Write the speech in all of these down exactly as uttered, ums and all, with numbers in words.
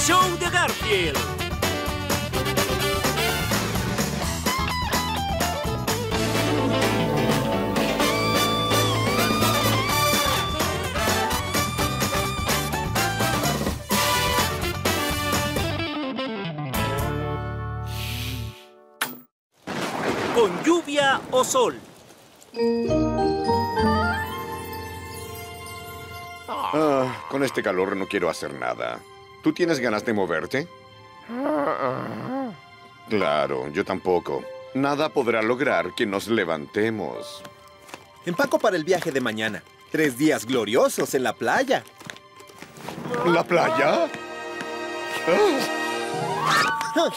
show de Garfield. Con lluvia o sol. Ah, con este calor no quiero hacer nada. ¿Tú tienes ganas de moverte? Claro, yo tampoco. Nada podrá lograr que nos levantemos. Empaco para el viaje de mañana. Tres días gloriosos en la playa. ¿La playa? Ah.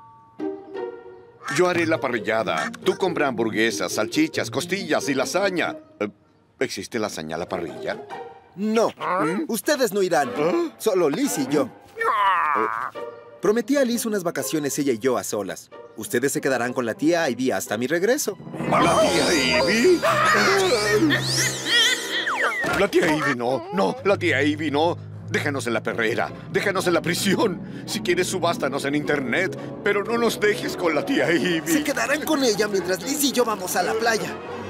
Yo haré la parrillada. Tú compra hamburguesas, salchichas, costillas y lasaña. ¿Existe lasaña a la parrilla? No, ¿Mm? Ustedes no irán. ¿Ah? Solo Liz y yo. Prometí a Liz unas vacaciones ella y yo a solas. Ustedes se quedarán con la tía Ivy hasta mi regreso. ¿La tía Ivy? La tía Ivy no, no, la tía Ivy no. Déjanos en la perrera, déjanos en la prisión. Si quieres, subástanos en internet, pero no nos dejes con la tía Ivy. Se quedarán con ella mientras Liz y yo vamos a la playa.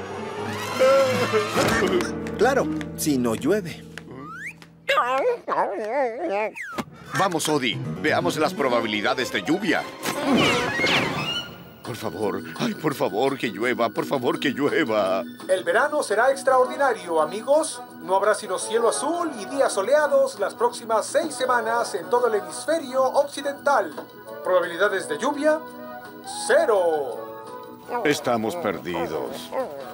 Claro, si no llueve. Vamos, Odie, veamos las probabilidades de lluvia. Por favor, ay, por favor, que llueva, por favor, que llueva. El verano será extraordinario, amigos. No habrá sino cielo azul y días soleados las próximas seis semanas en todo el hemisferio occidental. Probabilidades de lluvia, cero. Estamos perdidos.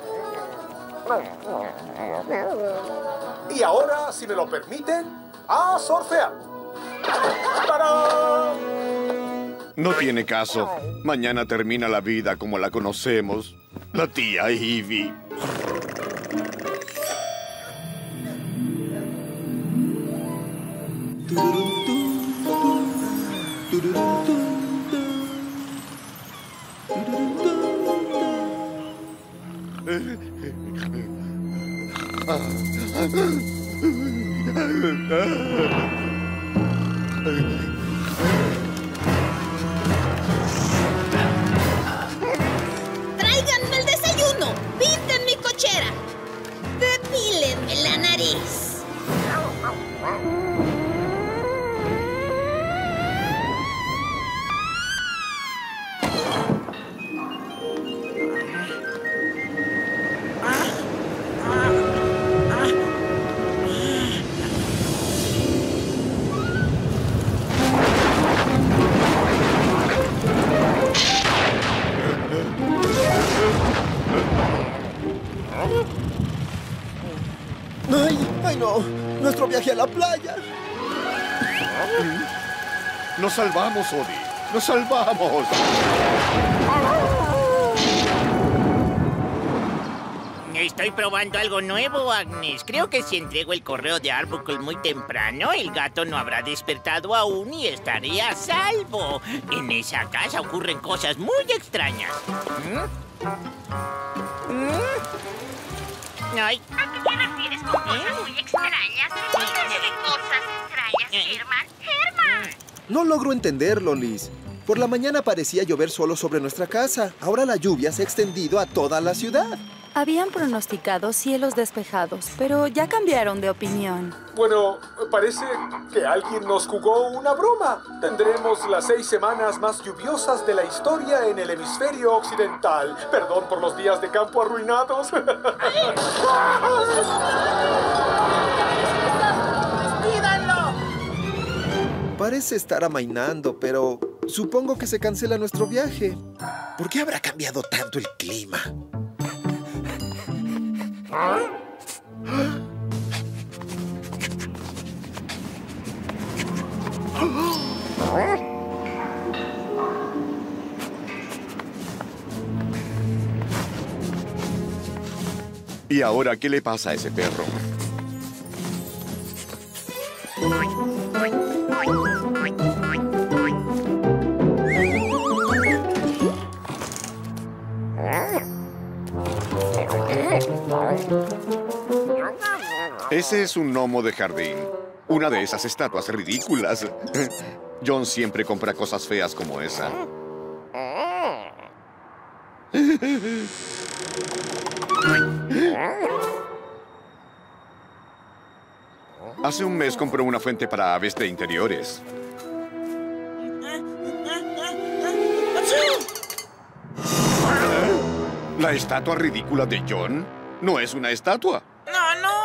Y ahora, si me lo permiten, a surfear. ¡Tarán! No tiene caso. Mañana termina la vida como la conocemos. La tía Ivy. ¡Tráiganme el desayuno! ¡Pinten mi cochera! ¡Depílenme la nariz! ¡Ay! ¡Ay, no! ¡Nuestro viaje a la playa! Nos salvamos, Odie. Nos salvamos. Estoy probando algo nuevo, Agnes. Creo que si entrego el correo de Arbuckle muy temprano, el gato no habrá despertado aún y estaré a salvo. En esa casa ocurren cosas muy extrañas. ¿Mm? ¿Mm? Ay. ¿A qué te refieres con cosas muy extrañas? ¿Qué clase de cosas extrañas, Herman? ¡Herman! No logro entenderlo, Liz. Por la mañana parecía llover solo sobre nuestra casa. Ahora la lluvia se ha extendido a toda la ciudad. Habían pronosticado cielos despejados, pero ya cambiaron de opinión. Bueno, parece que alguien nos jugó una broma. Tendremos las seis semanas más lluviosas de la historia en el hemisferio occidental. Perdón por los días de campo arruinados. Parece estar amainando, pero supongo que se cancela nuestro viaje. ¿Por qué habrá cambiado tanto el clima? ¿Y ahora qué le pasa a ese perro? Ese es un gnomo de jardín. Una de esas estatuas ridículas. John siempre compra cosas feas como esa. Hace un mes compró una fuente para aves de interiores. ¿La estatua ridícula de John? No es una estatua. ¡No, no!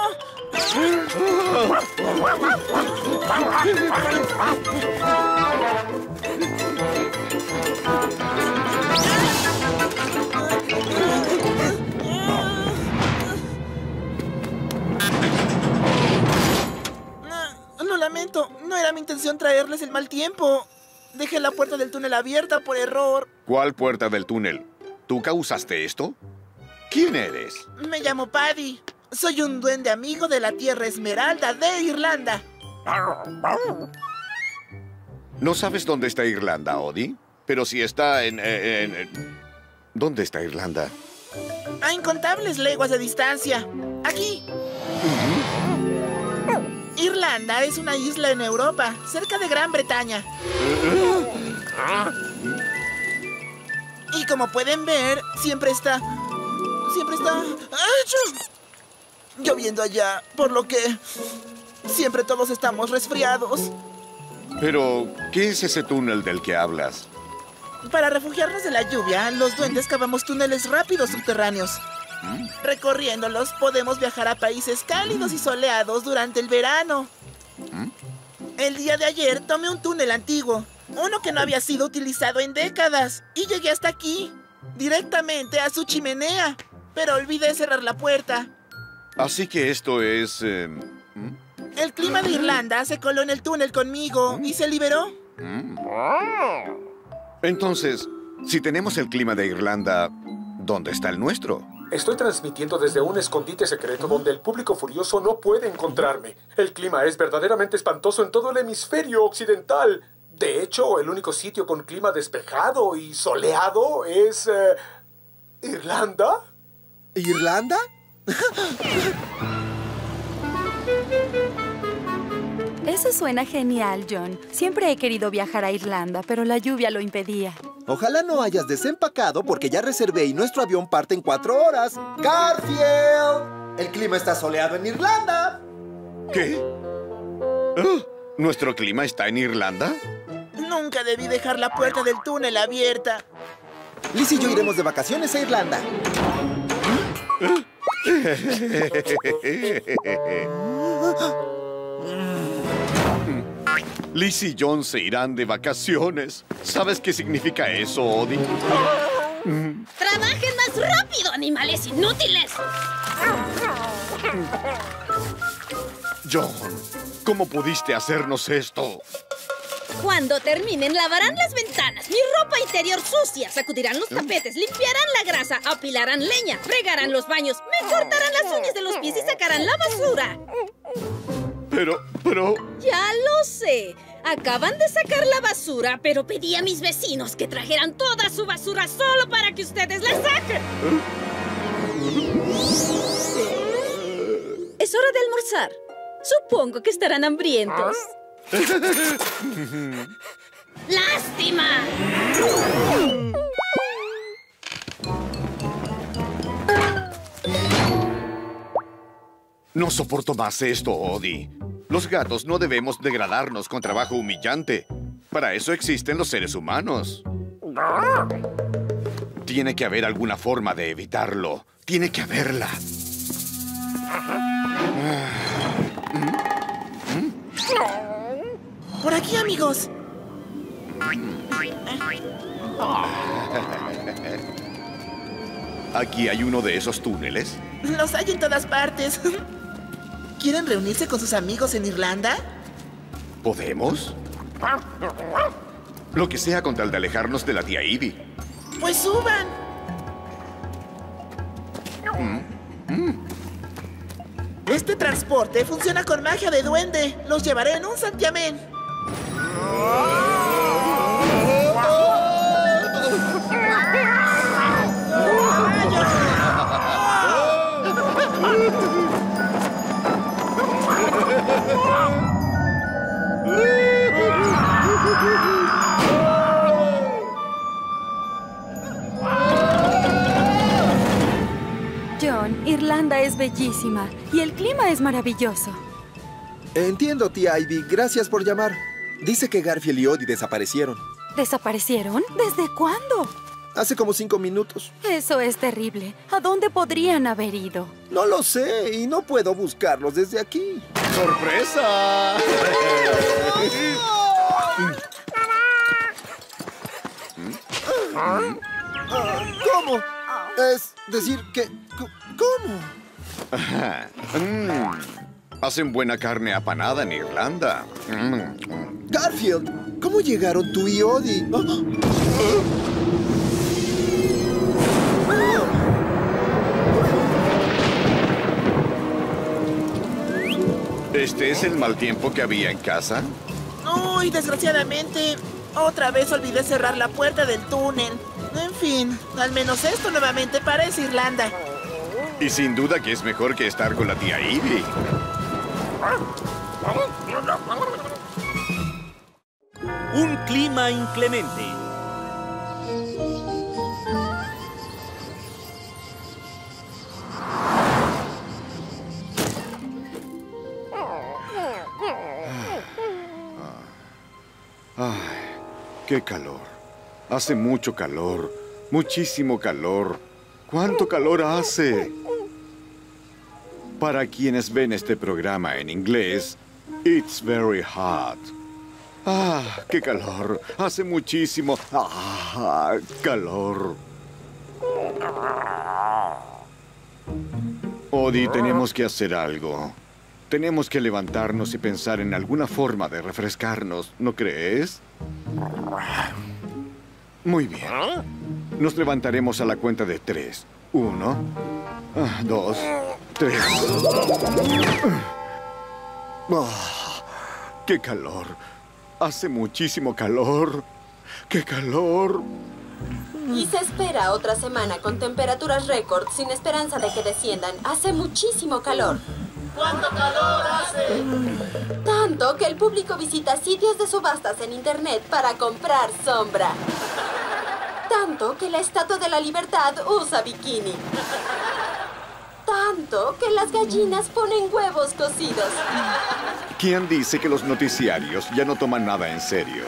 Lo lamento, no era mi intención traerles el mal tiempo. Dejé la puerta del túnel abierta por error. ¿Cuál puerta del túnel? ¿Tú causaste esto? ¿Quién eres? Me llamo Paddy. Soy un duende amigo de la Tierra Esmeralda de Irlanda. No sabes dónde está Irlanda, Odie, pero si está en, en, en... ¿Dónde está Irlanda? A incontables leguas de distancia. Aquí. Irlanda es una isla en Europa, cerca de Gran Bretaña. Y como pueden ver, siempre está... Siempre está... ¡Achú! Lloviendo allá, por lo que... Siempre todos estamos resfriados. Pero, ¿qué es ese túnel del que hablas? Para refugiarnos de la lluvia, los duendes cavamos túneles rápidos subterráneos. ¿Mm? Recorriéndolos, podemos viajar a países cálidos y soleados durante el verano. ¿Mm? El día de ayer tomé un túnel antiguo, uno que no había sido utilizado en décadas, y llegué hasta aquí, directamente a su chimenea, pero olvidé cerrar la puerta. Así que esto es... Eh, ¿mm? El clima de Irlanda se coló en el túnel conmigo y se liberó. ¿Mm? Entonces, si tenemos el clima de Irlanda, ¿dónde está el nuestro? Estoy transmitiendo desde un escondite secreto donde el público furioso no puede encontrarme. El clima es verdaderamente espantoso en todo el hemisferio occidental. De hecho, el único sitio con clima despejado y soleado es... Eh, ¿Irlanda? ¿Irlanda? Eso suena genial, John. Siempre he querido viajar a Irlanda, pero la lluvia lo impedía. Ojalá no hayas desempacado porque ya reservé y nuestro avión parte en cuatro horas. ¡Garfield! El clima está soleado en Irlanda. ¿Qué? ¿Oh? ¿Nuestro clima está en Irlanda? Nunca debí dejar la puerta del túnel abierta. Liz y yo iremos de vacaciones a Irlanda. Liz y John se irán de vacaciones. ¿Sabes qué significa eso, Odie? ¡Trabajen más rápido, animales inútiles! John, ¿cómo pudiste hacernos esto? Cuando terminen, lavarán las ventanas, mi ropa interior sucia, sacudirán los tapetes, limpiarán la grasa, apilarán leña, fregarán los baños, me cortarán las uñas de los pies y sacarán la basura. Pero, pero... Ya lo sé. Acaban de sacar la basura, pero pedí a mis vecinos que trajeran toda su basura solo para que ustedes la saquen. Es hora de almorzar. Supongo que estarán hambrientos. ¡Lástima! No soporto más esto, Odie. Los gatos no debemos degradarnos con trabajo humillante. Para eso existen los seres humanos. Tiene que haber alguna forma de evitarlo. Tiene que haberla. Por aquí, amigos. ¿Aquí hay uno de esos túneles? Los hay en todas partes. ¿Quieren reunirse con sus amigos en Irlanda? ¿Podemos? Lo que sea con tal de alejarnos de la tía Ivy. Pues suban. Mm. Mm. Este transporte funciona con magia de duende. Los llevaré en un santiamén. John, Irlanda es bellísima y el clima es maravilloso. Entiendo, tía Ivy. Gracias por llamar. Dice que Garfield y Odie desaparecieron. ¿Desaparecieron? ¿Desde cuándo? Hace como cinco minutos. Eso es terrible. ¿A dónde podrían haber ido? No lo sé y no puedo buscarlos desde aquí. ¡Sorpresa! ¿Cómo? Es decir, que... ¿Cómo? Ajá. Mm. Hacen buena carne apanada en Irlanda. Mm. Garfield, ¿cómo llegaron tú y Odie? ¿Este es el mal tiempo que había en casa? Uy, desgraciadamente, otra vez olvidé cerrar la puerta del túnel. En fin, al menos esto nuevamente parece Irlanda. Y sin duda que es mejor que estar con la tía Ivy. Un clima inclemente. Ay, qué calor. Hace mucho calor. Muchísimo calor. ¿Cuánto calor hace? Para quienes ven este programa en inglés, it's very hot. Ah, qué calor. Hace muchísimo ah, calor. Odie, tenemos que hacer algo. Tenemos que levantarnos y pensar en alguna forma de refrescarnos, ¿no crees? Muy bien. Nos levantaremos a la cuenta de tres. Uno, dos, tres. Oh, ¡qué calor! Hace muchísimo calor. ¡Qué calor! Y se espera otra semana con temperaturas récord sin esperanza de que desciendan. Hace muchísimo calor. ¿Cuánto calor hace? Tanto que el público visita sitios de subastas en internet para comprar sombra. Tanto que la Estatua de la Libertad usa bikini. Tanto que las gallinas ponen huevos cocidos. ¿Quién dice que los noticiarios ya no toman nada en serio?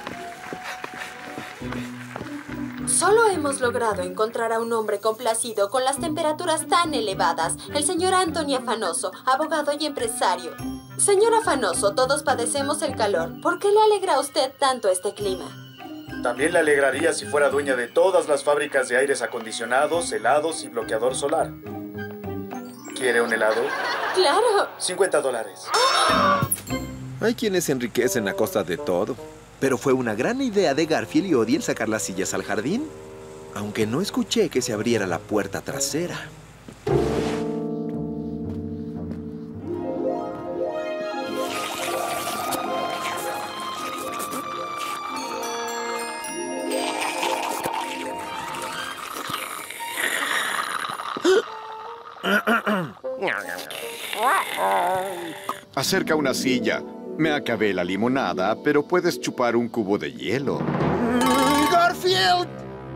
Solo hemos logrado encontrar a un hombre complacido con las temperaturas tan elevadas. El señor Anthony Afanoso, abogado y empresario. Señor Afanoso, todos padecemos el calor. ¿Por qué le alegra a usted tanto este clima? También le alegraría si fuera dueña de todas las fábricas de aires acondicionados, helados y bloqueador solar. ¿Quiere un helado? ¡Claro! cincuenta dólares. Hay quienes se enriquecen a costa de todo. Pero fue una gran idea de Garfield y Odie el sacar las sillas al jardín. Aunque no escuché que se abriera la puerta trasera. Acerca una silla. Me acabé la limonada, pero puedes chupar un cubo de hielo. ¡Garfield!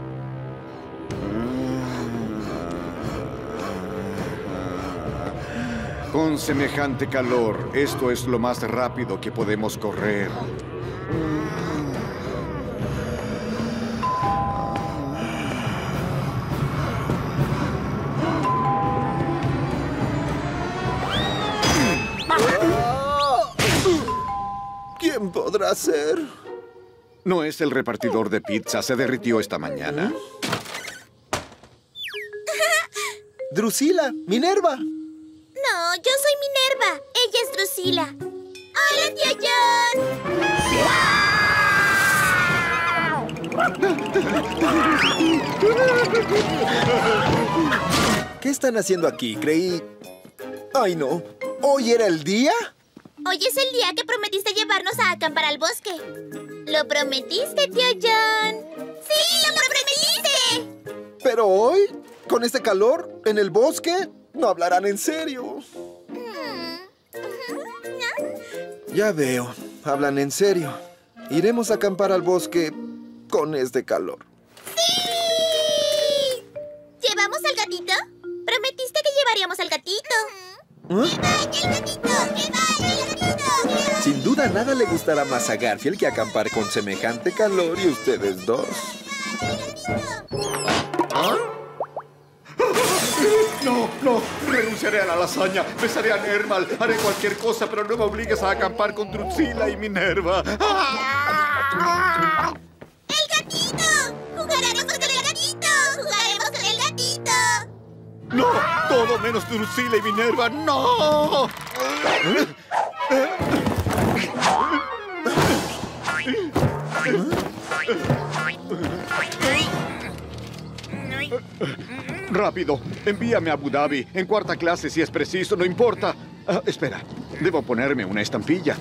Con semejante calor, esto es lo más rápido que podemos correr. ¿Quién podrá ser? ¿No es el repartidor de pizza? Se derritió esta mañana. Drusila, Minerva. No, yo soy Minerva. Ella es Drusila. ¡Hola, tío John! ¿Qué están haciendo aquí? Creí... ¡Ay, no! ¿Hoy era el día? Hoy es el día que prometiste llevarnos a acampar al bosque. ¿Lo prometiste, tío John? ¡Sí, lo prometiste! Pero hoy, con este calor, en el bosque, no hablarán en serio. Ya veo, hablan en serio. Iremos a acampar al bosque con este calor. ¡Sí! ¿Llevamos al gatito? Prometiste Sin duda nada le gustará más a Garfield que acampar con semejante calor y ustedes dos. ¿Ah? No, no, renunciaré a la lasaña, besaré a Nermal, haré cualquier cosa, pero no me obligues a acampar con Drusilla y Minerva. ¡Ah! ¡El gatito! ¡Jugaremos con el gatito! ¡Jugaremos con el gatito! ¡No! ¡Todo menos Drusilla y Minerva! ¡No! Rápido, envíame a Abu Dhabi, en cuarta clase si es preciso, no importa. Ah, espera, debo ponerme una estampilla.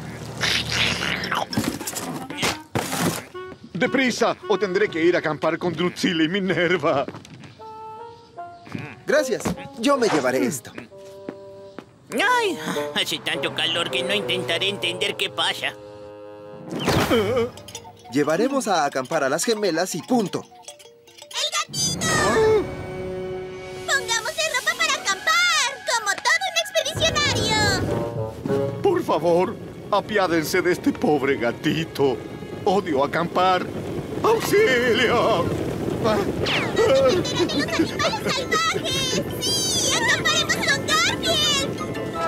¡Deprisa! O tendré que ir a acampar con Drusilla y Minerva. Gracias, yo me llevaré esto. Ay, hace tanto calor que no intentaré entender qué pasa. Llevaremos a acampar a las gemelas y punto. ¡El gatito! ¡Pongámosle ropa para acampar! ¡Como todo un expedicionario! Por favor, apiádense de este pobre gatito. Odio acampar. ¡Auxilio! ¡Nos defenderán de los animales salvajes! ¡Sí! ¡Acamparemos con Garfield!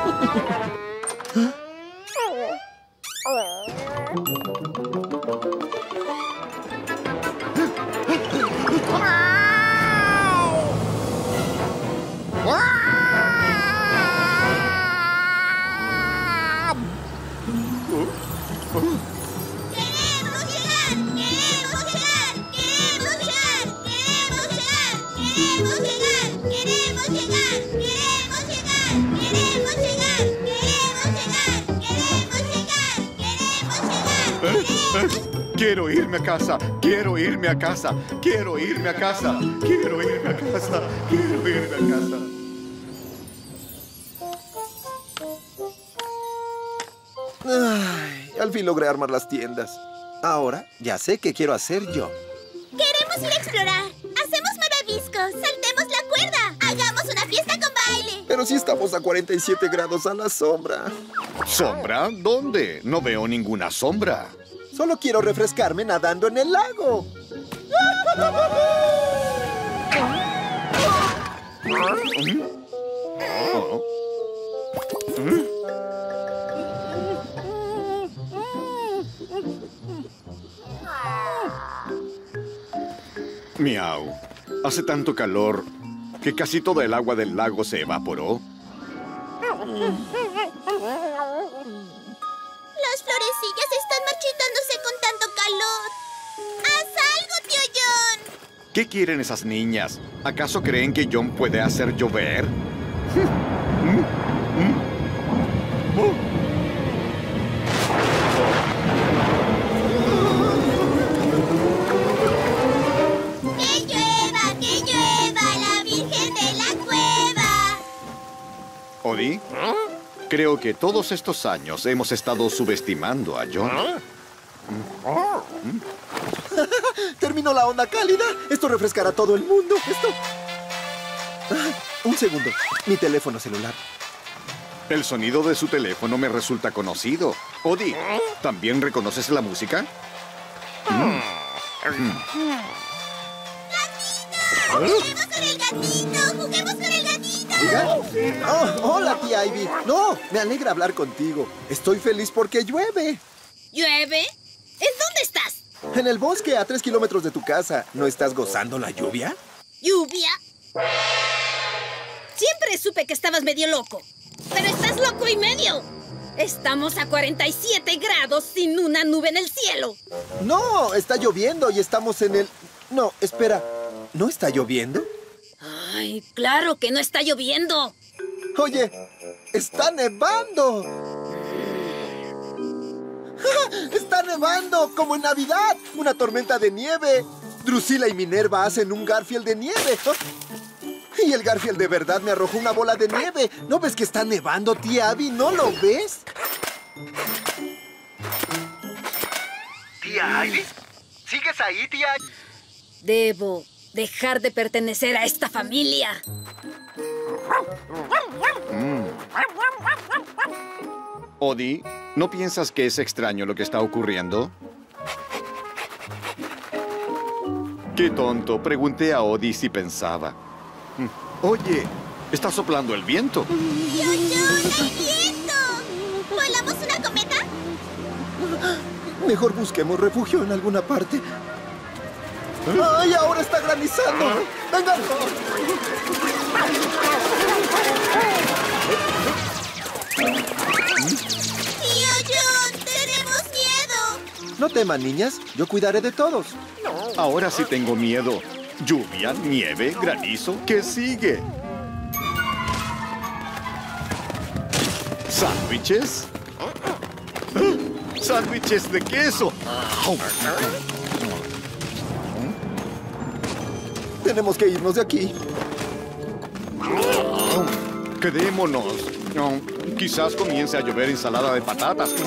Quiero irme a casa, quiero irme a casa, quiero irme a casa, quiero irme a casa, quiero irme a casa. Ay, al fin logré armar las tiendas. Ahora ya sé qué quiero hacer yo. Queremos ir a explorar. Hacemos malvaviscos, saltemos la cuerda, hagamos una fiesta con baile. Pero si estamos a cuarenta y siete grados a la sombra. ¿Sombra? ¿Dónde? No veo ninguna sombra. Solo quiero refrescarme nadando en el lago. Miau. Hace tanto calor que casi toda el agua del lago se evaporó. Las florecillas están marchitándose con tanto calor. ¡Haz algo, tío John! ¿Qué quieren esas niñas? ¿Acaso creen que John puede hacer llover? ¡Que llueva, que llueva, la Virgen de la Cueva! ¿Odie? Creo que todos estos años hemos estado subestimando a John. Terminó la onda cálida. Esto refrescará a todo el mundo. Esto... Ah, un segundo. Mi teléfono celular. El sonido de su teléfono me resulta conocido. Odie, ¿también reconoces la música? Mm. Mm. ¡Juguemos con el gatito! ¡Juguemos con el gatito! ¿Diga? Oh, hola, tía Ivy. No, me alegra hablar contigo. Estoy feliz porque llueve. ¿Llueve? ¿En dónde estás? En el bosque, a tres kilómetros de tu casa. ¿No estás gozando la lluvia? ¿Lluvia? Siempre supe que estabas medio loco. Pero estás loco y medio. Estamos a cuarenta y siete grados sin una nube en el cielo. No, está lloviendo y estamos en el... No, espera. ¿No está lloviendo? Ay, claro que no está lloviendo. Oye, está nevando. ¡Está nevando! ¡Como en Navidad! ¡Una tormenta de nieve! Drusilla y Minerva hacen un Garfield de nieve. Y el Garfield de verdad me arrojó una bola de nieve. ¿No ves que está nevando, tía Abby? ¿No lo ves? ¿Tía Ivy? ¿Sigues ahí, tía? Debo dejar de pertenecer a esta familia. Mm. Odie, ¿no piensas que es extraño lo que está ocurriendo? ¡Qué tonto! Pregunté a Odie si pensaba. Oye, está soplando el viento. ¡Tío John, hay viento! ¿Volamos una cometa? Mejor busquemos refugio en alguna parte. ¡Ay, ahora está granizando! ¡Vengan! ¡Tío John, tenemos miedo! No teman, niñas. Yo cuidaré de todos. Ahora sí tengo miedo. Lluvia, nieve, granizo. ¿Qué sigue? ¿Sándwiches? ¡Sándwiches de queso! Tenemos que irnos de aquí. Quedémonos. No, quizás comience a llover ensalada de patatas. ¡Tío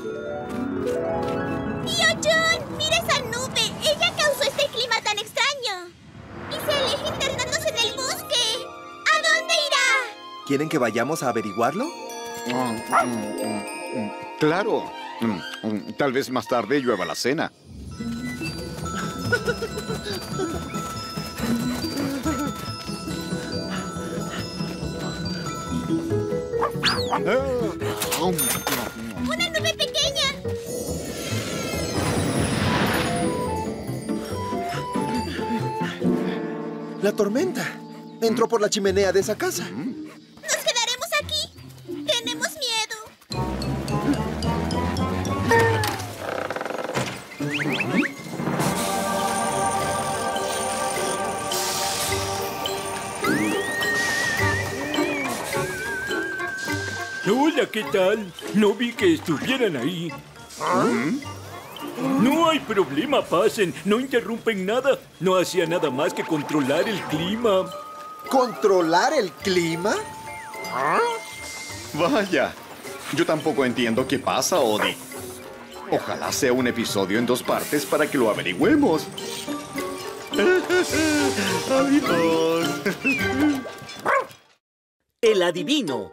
John! ¡Mira esa nube! ¡Ella causó este clima tan extraño! ¡Y se aleja internándose en el bosque! ¿A dónde irá? ¿Quieren que vayamos a averiguarlo? Claro. Tal vez más tarde llueva la cena. ¡Una nube pequeña! La tormenta entró por la chimenea de esa casa. ¡Nos quedaremos aquí! ¡Tenemos miedo! Hola, ¿qué tal? No vi que estuvieran ahí. No hay problema, pasen. No interrumpen nada. No hacía nada más que controlar el clima. ¿Controlar el clima? Vaya. Yo tampoco entiendo qué pasa, Odie. Ojalá sea un episodio en dos partes para que lo averigüemos. Adiós. El adivino.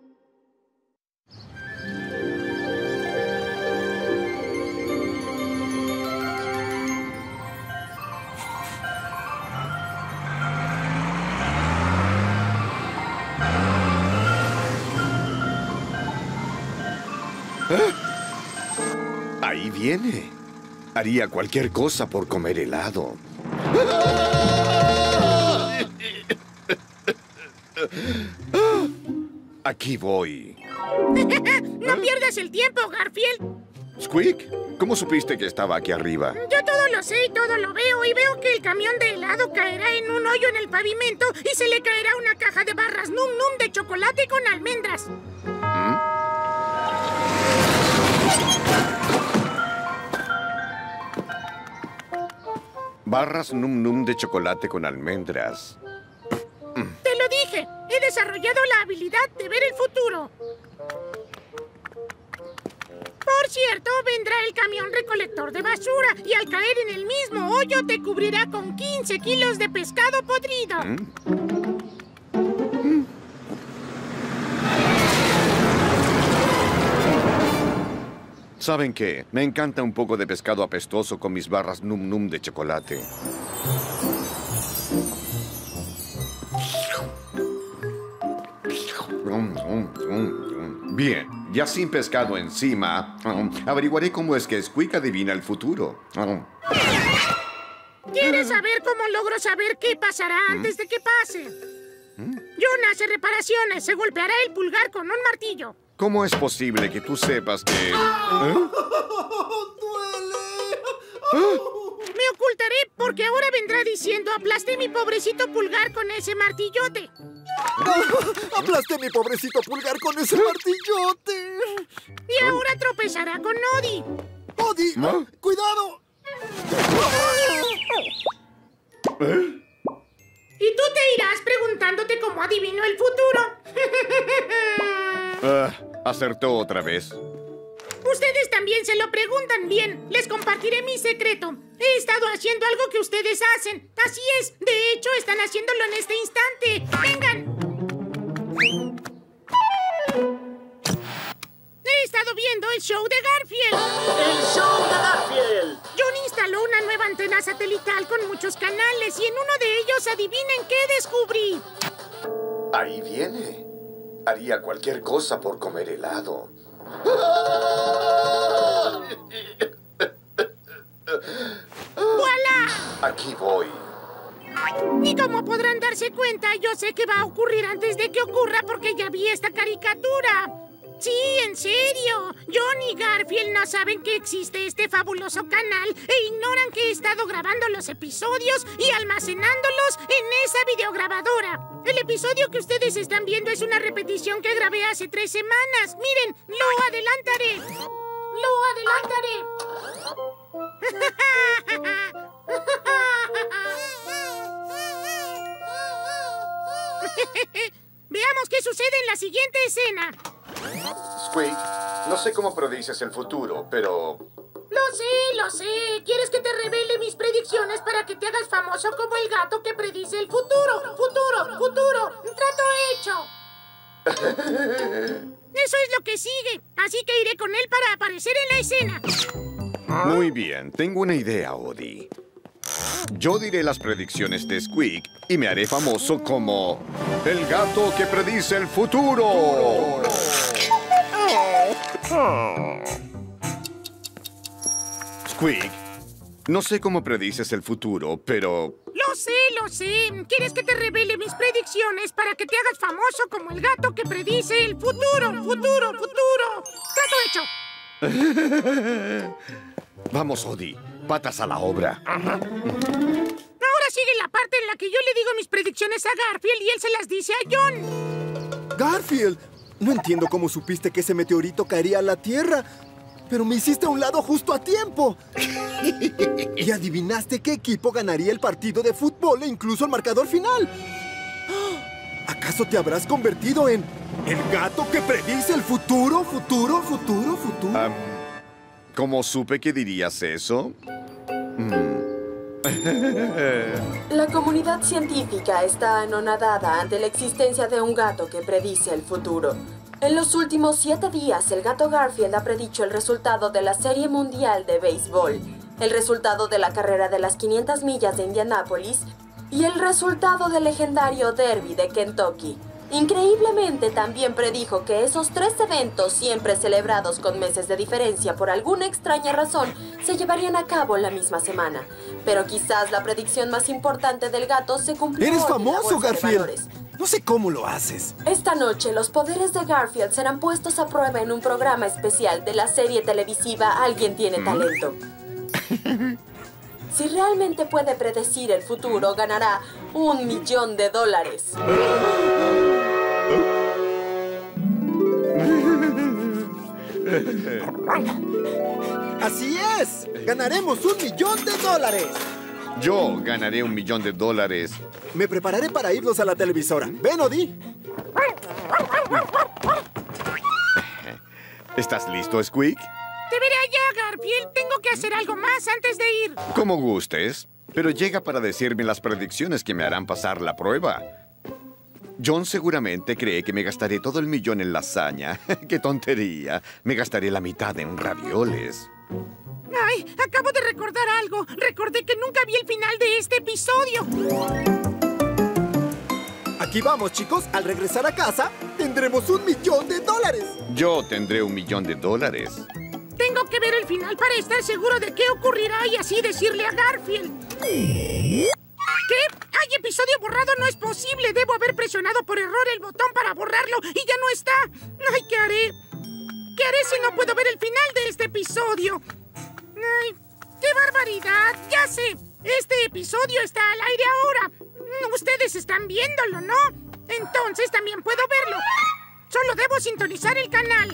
¿Eh? Ahí viene. Haría cualquier cosa por comer helado. Aquí voy. No pierdas el tiempo, Garfield. Squeak, ¿cómo supiste que estaba aquí arriba? Yo todo lo sé y todo lo veo. Y veo que el camión de helado caerá en un hoyo en el pavimento y se le caerá una caja de barras Num Num de chocolate con almendras. ¿Mm? Barras Num Num de chocolate con almendras. Te lo dije. He desarrollado la habilidad de ver el futuro. Por cierto, vendrá el camión recolector de basura y al caer en el mismo hoyo te cubrirá con quince kilos de pescado podrido. ¿Mm? ¿Saben qué? Me encanta un poco de pescado apestoso con mis barras Num Num de chocolate. Bien, ya sin pescado encima, averiguaré cómo es que Squeak adivina el futuro. ¿Quieres saber cómo logro saber qué pasará antes de que pase? John hace reparaciones. Se golpeará el pulgar con un martillo. ¿Cómo es posible que tú sepas que...? ¿Eh? Me ocultaré porque ahora vendrá diciendo aplasté mi pobrecito pulgar con ese martillote. ¡Aplasté mi pobrecito pulgar con ese martillote! Y ahora tropezará con Odie. ¡Odie! ¿No? ¡Cuidado! ¿Eh? Y tú te irás preguntándote cómo adivino el futuro. Ah, acertó otra vez. Ustedes también se lo preguntan bien. Les compartiré mi secreto. He estado haciendo algo que ustedes hacen. Así es. De hecho, están haciéndolo en este instante. ¡Vengan! el show de Garfield. ¡El show de Garfield! John instaló una nueva antena satelital con muchos canales y en uno de ellos, adivinen qué descubrí. Ahí viene. Haría cualquier cosa por comer helado. ¡Voilá! Aquí voy. Y como podrán darse cuenta, yo sé que va a ocurrir antes de que ocurra porque ya vi esta caricatura. Sí, en serio. John y Garfield no saben que existe este fabuloso canal e ignoran que he estado grabando los episodios y almacenándolos en esa videograbadora. El episodio que ustedes están viendo es una repetición que grabé hace tres semanas. Miren, lo adelantaré. Lo adelantaré. Veamos qué sucede en la siguiente escena. Squeak, no sé cómo predices el futuro, pero... Lo sé, lo sé. ¿Quieres que te revele mis predicciones para que te hagas famoso como el gato que predice el futuro? Futuro, futuro. Trato hecho. Eso es lo que sigue. Así que iré con él para aparecer en la escena. Muy bien, tengo una idea, Odie. Yo diré las predicciones de Squeak y me haré famoso como el gato que predice el futuro. Squeak, no sé cómo predices el futuro, pero... Lo sé, lo sé. ¿Quieres que te revele mis predicciones para que te hagas famoso como el gato que predice el futuro? Futuro, futuro. Trato hecho. Vamos, Odie. Patas a la obra. Ahora sigue la parte en la que yo le digo mis predicciones a Garfield y él se las dice a John. Garfield, no entiendo cómo supiste que ese meteorito caería a la Tierra, pero me hiciste a un lado justo a tiempo. Y adivinaste qué equipo ganaría el partido de fútbol e incluso el marcador final. ¿Acaso te habrás convertido en el gato que predice el futuro, futuro, futuro, futuro? Um, ¿Cómo supe que dirías eso? La comunidad científica está anonadada ante la existencia de un gato que predice el futuro. En los últimos siete días, el gato Garfield ha predicho el resultado de la Serie Mundial de Béisbol, el resultado de la carrera de las quinientas millas de Indianápolis y el resultado del legendario Derby de Kentucky. Increíblemente, también predijo que esos tres eventos, siempre celebrados con meses de diferencia por alguna extraña razón, se llevarían a cabo la misma semana. Pero quizás la predicción más importante del gato se cumplió. ¡Eres hoy en la famoso, bolsa de Garfield! valores. No sé cómo lo haces. Esta noche, los poderes de Garfield serán puestos a prueba en un programa especial de la serie televisiva Alguien tiene talento. Si realmente puede predecir el futuro, ganará un millón de dólares. ¡Así es! ¡Ganaremos un millón de dólares! Yo ganaré un millón de dólares. Me prepararé para irnos a la televisora. ¿Ven, Odie? ¿Estás listo, Squeak? Te veré allá, Garfield. Tengo que hacer algo más antes de ir. Como gustes. Pero llega para decirme las predicciones que me harán pasar la prueba. John seguramente cree que me gastaré todo el millón en lasaña. ¡Qué tontería! Me gastaré la mitad en ravioles. ¡Ay! Acabo de recordar algo. Recordé que nunca vi el final de este episodio. Aquí vamos, chicos. Al regresar a casa, tendremos un millón de dólares. Yo tendré un millón de dólares. Tengo que ver el final para estar seguro de qué ocurrirá y así decirle a Garfield. ¿Qué? ¡Ay, episodio borrado! No es posible. Debo haber presionado por error el botón para borrarlo y ya no está. ¡Ay, qué haré! ¿Qué haré si no puedo ver el final de este episodio? ¡Ay, qué barbaridad! ¡Ya sé! Este episodio está al aire ahora. Ustedes están viéndolo, ¿no? Entonces también puedo verlo. Solo debo sintonizar el canal.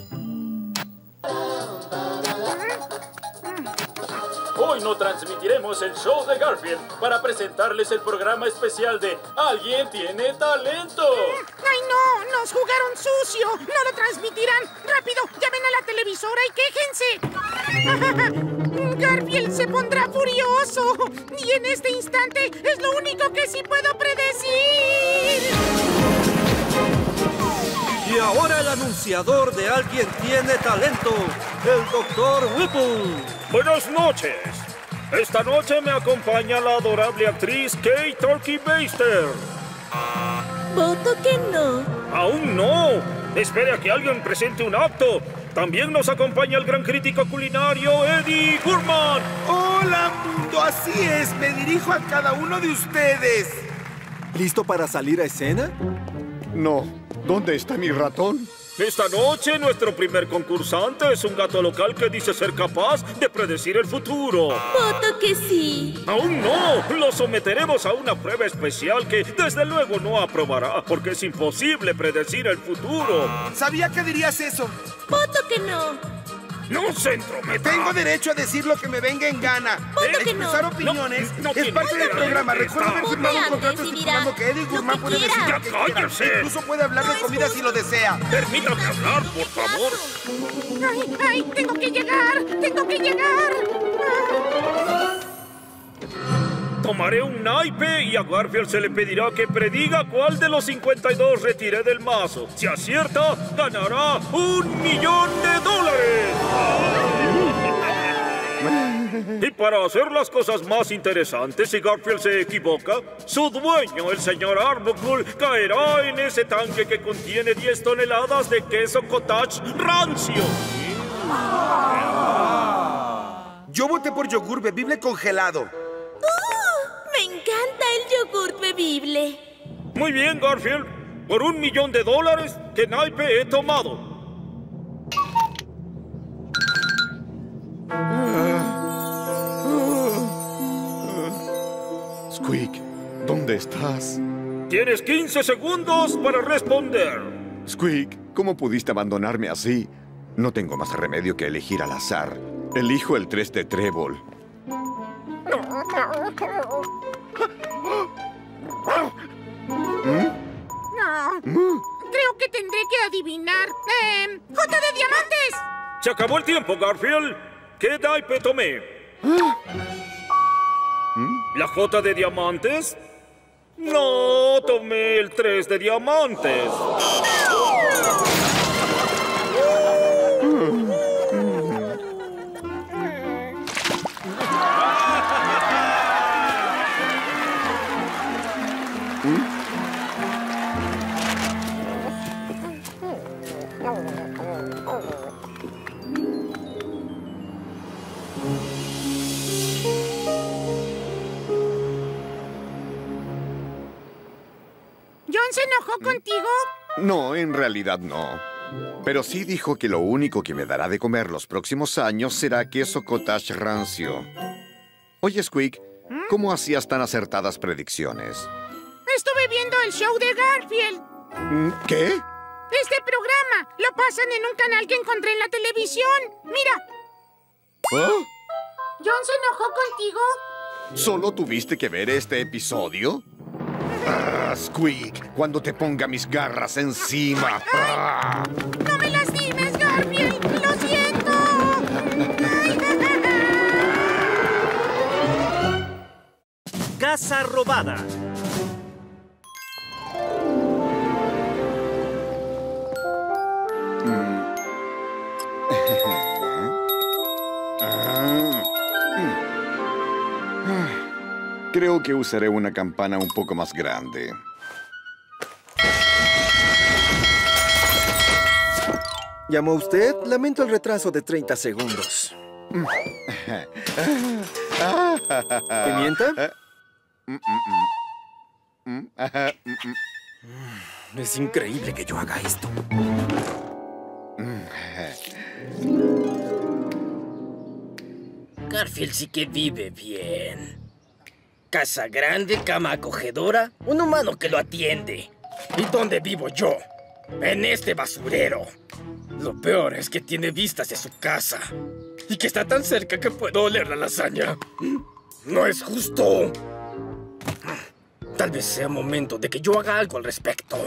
Hoy no transmitiremos el show de Garfield para presentarles el programa especial de Alguien tiene talento. ¡Ay, no! ¡Nos jugaron sucio! ¡No lo transmitirán! ¡Rápido! ¡Llamen a la televisora y quéjense! Garfield se pondrá furioso. Y en este instante es lo único que sí puedo predecir. Y Y ahora el anunciador de Alguien Tiene Talento, el doctor Whipple. Buenas noches. Esta noche me acompaña la adorable actriz Kate Turkey Baster. Voto que no. ¡Aún no! Espere a que alguien presente un acto. También nos acompaña el gran crítico culinario Eddie Gurman. ¡Hola, mundo! Así es, me dirijo a cada uno de ustedes. ¿Listo para salir a escena? No. ¿Dónde está mi ratón? Esta noche nuestro primer concursante es un gato local que dice ser capaz de predecir el futuro. Voto que sí. ¡Aún no! Lo someteremos a una prueba especial que desde luego no aprobará porque es imposible predecir el futuro. Sabía que dirías eso. Voto que no. ¡No se entrometa! Tengo derecho a decir lo que me venga en gana. Voto que Expresar no. opiniones No, no es parte tiene del programa. que Recuerdo haber estar. firmado un Vote contrato antes y estipulando dirá que Eddie lo Gurman que puede decir quiera. lo que quiera. ¡Cállese! Incluso puede hablar de comida si lo desea. Permítame hablar, por favor. ¡Ay, ay! ¡Tengo que llegar! ¡Tengo que llegar! Tomaré un naipe y a Garfield se le pedirá que prediga cuál de los cincuenta y dos retire del mazo. Si acierta, ganará un millón de dólares. Y para hacer las cosas más interesantes, si Garfield se equivoca, su dueño, el señor Arbuckle, caerá en ese tanque que contiene diez toneladas de queso cottage rancio. Yo voté por yogur bebible congelado. ¡Uh! Me encanta el yogur bebible. Muy bien, Garfield. Por un millón de dólares, ¿qué naipe he tomado? Squeak, ¿dónde estás? Tienes quince segundos para responder. Squeak, ¿cómo pudiste abandonarme así? No tengo más remedio que elegir al azar. Elijo el tres de trébol. ¿Mm? No. ¿Mm? Creo que tendré que adivinar. Eh, ¡J de diamantes! Se acabó el tiempo, Garfield. ¿Qué naipe tomé? ¿La J de diamantes? No, tomé el tres de diamantes. ¿John se enojó contigo? No, en realidad no. Pero sí dijo que lo único que me dará de comer los próximos años será queso cottage rancio. Oye, Squeak, ¿cómo hacías tan acertadas predicciones? Estuve viendo el show de Garfield. ¿Qué? Este programa lo pasan en un canal que encontré en la televisión. Mira. ¿Oh? ¿John se enojó contigo? ¿Solo tuviste que ver este episodio? Ah, Squeak, cuando te ponga mis garras encima. Ah. ¡No me lastimes, Garfield! ¡Lo siento! Casa robada. Creo que usaré una campana un poco más grande. ¿Llamó usted? Lamento el retraso de treinta segundos. ¿Pimienta? Es increíble que yo haga esto. Garfield sí que vive bien. Casa grande, cama acogedora, un humano que lo atiende. ¿Y dónde vivo yo? En este basurero. Lo peor es que tiene vistas de su casa. Y que está tan cerca que puedo oler la lasaña. No es justo. Tal vez sea momento de que yo haga algo al respecto.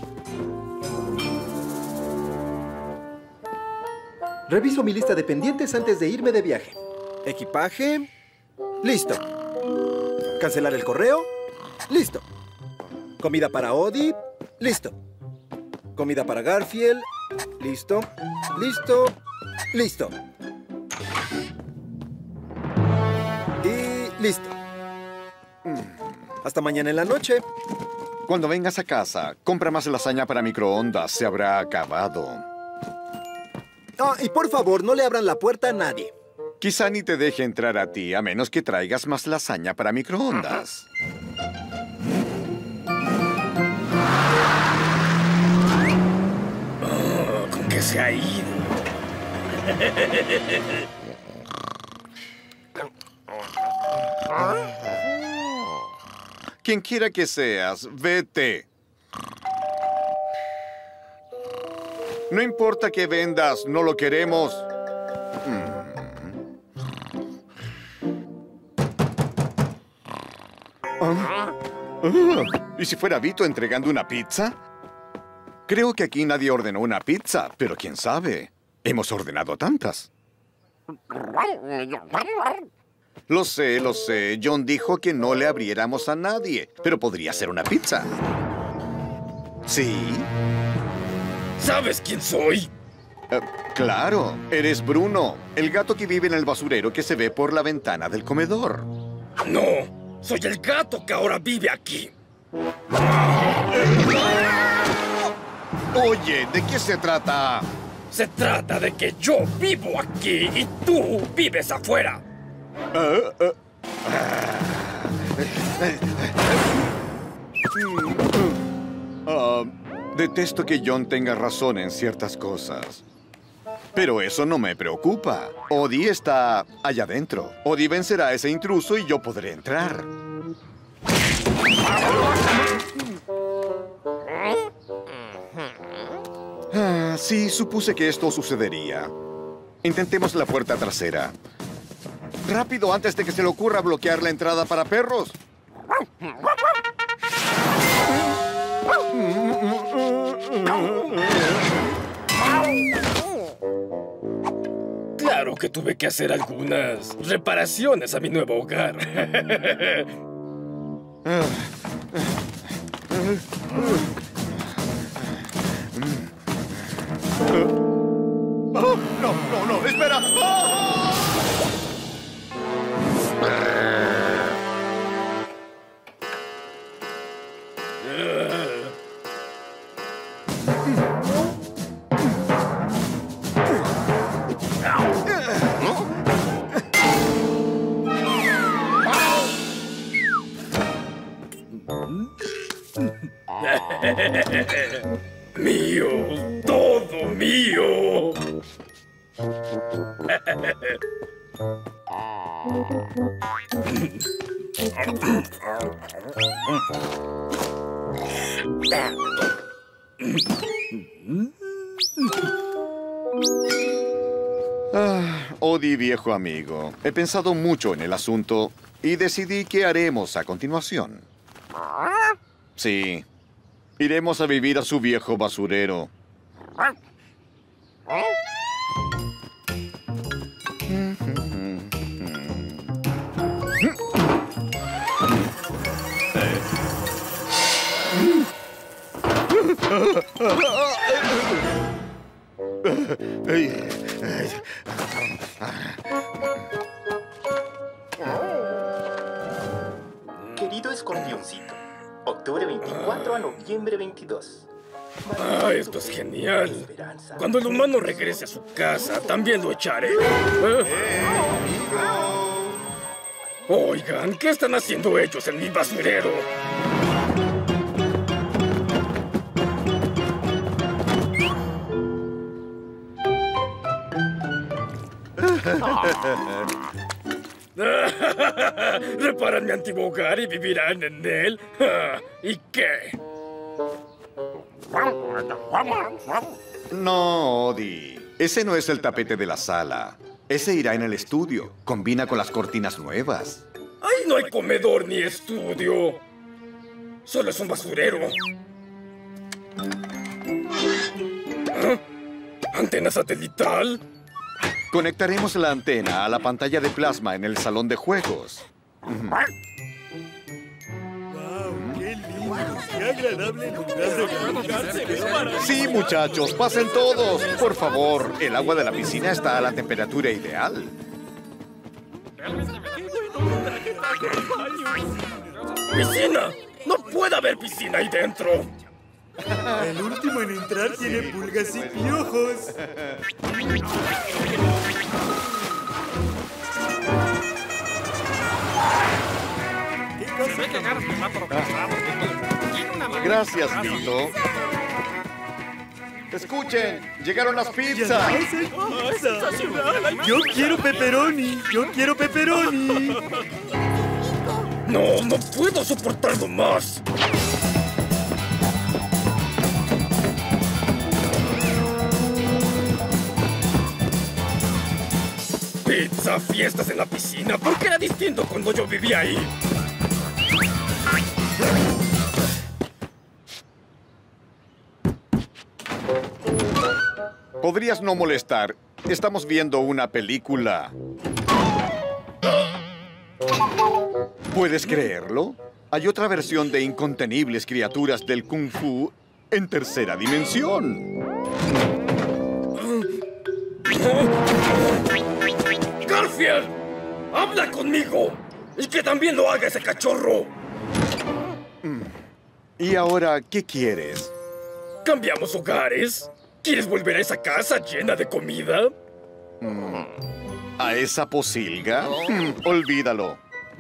Reviso mi lista de pendientes antes de irme de viaje. Equipaje. Listo. Cancelar el correo. Listo. Comida para Odie. Listo. Comida para Garfield. Listo, listo, listo. Y listo. Hasta mañana en la noche. Cuando vengas a casa, compra más lasaña para microondas. Se habrá acabado. Ah, y por favor, no le abran la puerta a nadie. Quizá ni te deje entrar a ti, a menos que traigas más lasaña para microondas. Oh, ¿con qué se ha ido? Quien quiera que seas, vete. No importa que vendas, no lo queremos. Ah. Ah. ¿Y si fuera Vito entregando una pizza? Creo que aquí nadie ordenó una pizza, pero quién sabe. Hemos ordenado tantas. Lo sé, lo sé. John dijo que no le abriéramos a nadie, pero podría ser una pizza. ¿Sí? ¿Sabes quién soy? Uh, claro, eres Bruno, el gato que vive en el basurero que se ve por la ventana del comedor. No, soy el gato que ahora vive aquí. Oye, ¿de qué se trata? Se trata de que yo vivo aquí y tú vives afuera. Uh, uh. Uh, detesto que John tenga razón en ciertas cosas. Pero eso no me preocupa. Odie está allá adentro. Odie vencerá a ese intruso y yo podré entrar. Ah, sí, supuse que esto sucedería. Intentemos la puerta trasera. ¡Rápido, antes de que se le ocurra bloquear la entrada para perros! Claro que tuve que hacer algunas reparaciones a mi nuevo hogar. Oh, no, no, no, espera. ¡Oh! Mío, todo mío. Ah, Odie, viejo amigo. He pensado mucho en el asunto y decidí qué haremos a continuación. Sí. Iremos a vivir a su viejo basurero. Querido escorpioncito, octubre veinticuatro a noviembre veintidós. Ah, esto es genial. Cuando el humano regrese a su casa, también lo echaré. ¿Eh? Oigan, ¿qué están haciendo ellos en mi basurero? Reparan mi antiguo hogar y vivirán en él. ¿Y qué? No, Odie. Ese no es el tapete de la sala. Ese irá en el estudio. Combina con las cortinas nuevas. Ahí no hay comedor ni estudio. Solo es un basurero. ¿Ah? ¿Antena satelital? Conectaremos la antena a la pantalla de plasma en el salón de juegos. ¡Wow! ¡Qué lindo! Qué agradable lugar de relajarse. Sí, muchachos, pasen todos. Por favor, el agua de la piscina está a la temperatura ideal. ¡Piscina! ¡No puede haber piscina ahí dentro! El último en entrar tiene pulgas y piojos. Gracias, Tito. Escuchen, llegaron las pizzas. Yo quiero pepperoni, yo quiero pepperoni. No, no puedo soportarlo más. Pizza, fiestas en la piscina, ¿por qué era distinto cuando yo vivía ahí? ¿Podrías no molestar? Estamos viendo una película. ¿Puedes creerlo? Hay otra versión de incontenibles criaturas del Kung Fu en tercera dimensión. ¡Garfield! ¡Habla conmigo! ¡Y que también lo haga ese cachorro! ¿Y ahora qué quieres? ¿Cambiamos hogares? ¿Quieres volver a esa casa llena de comida? ¿A esa posilga? Mm, olvídalo.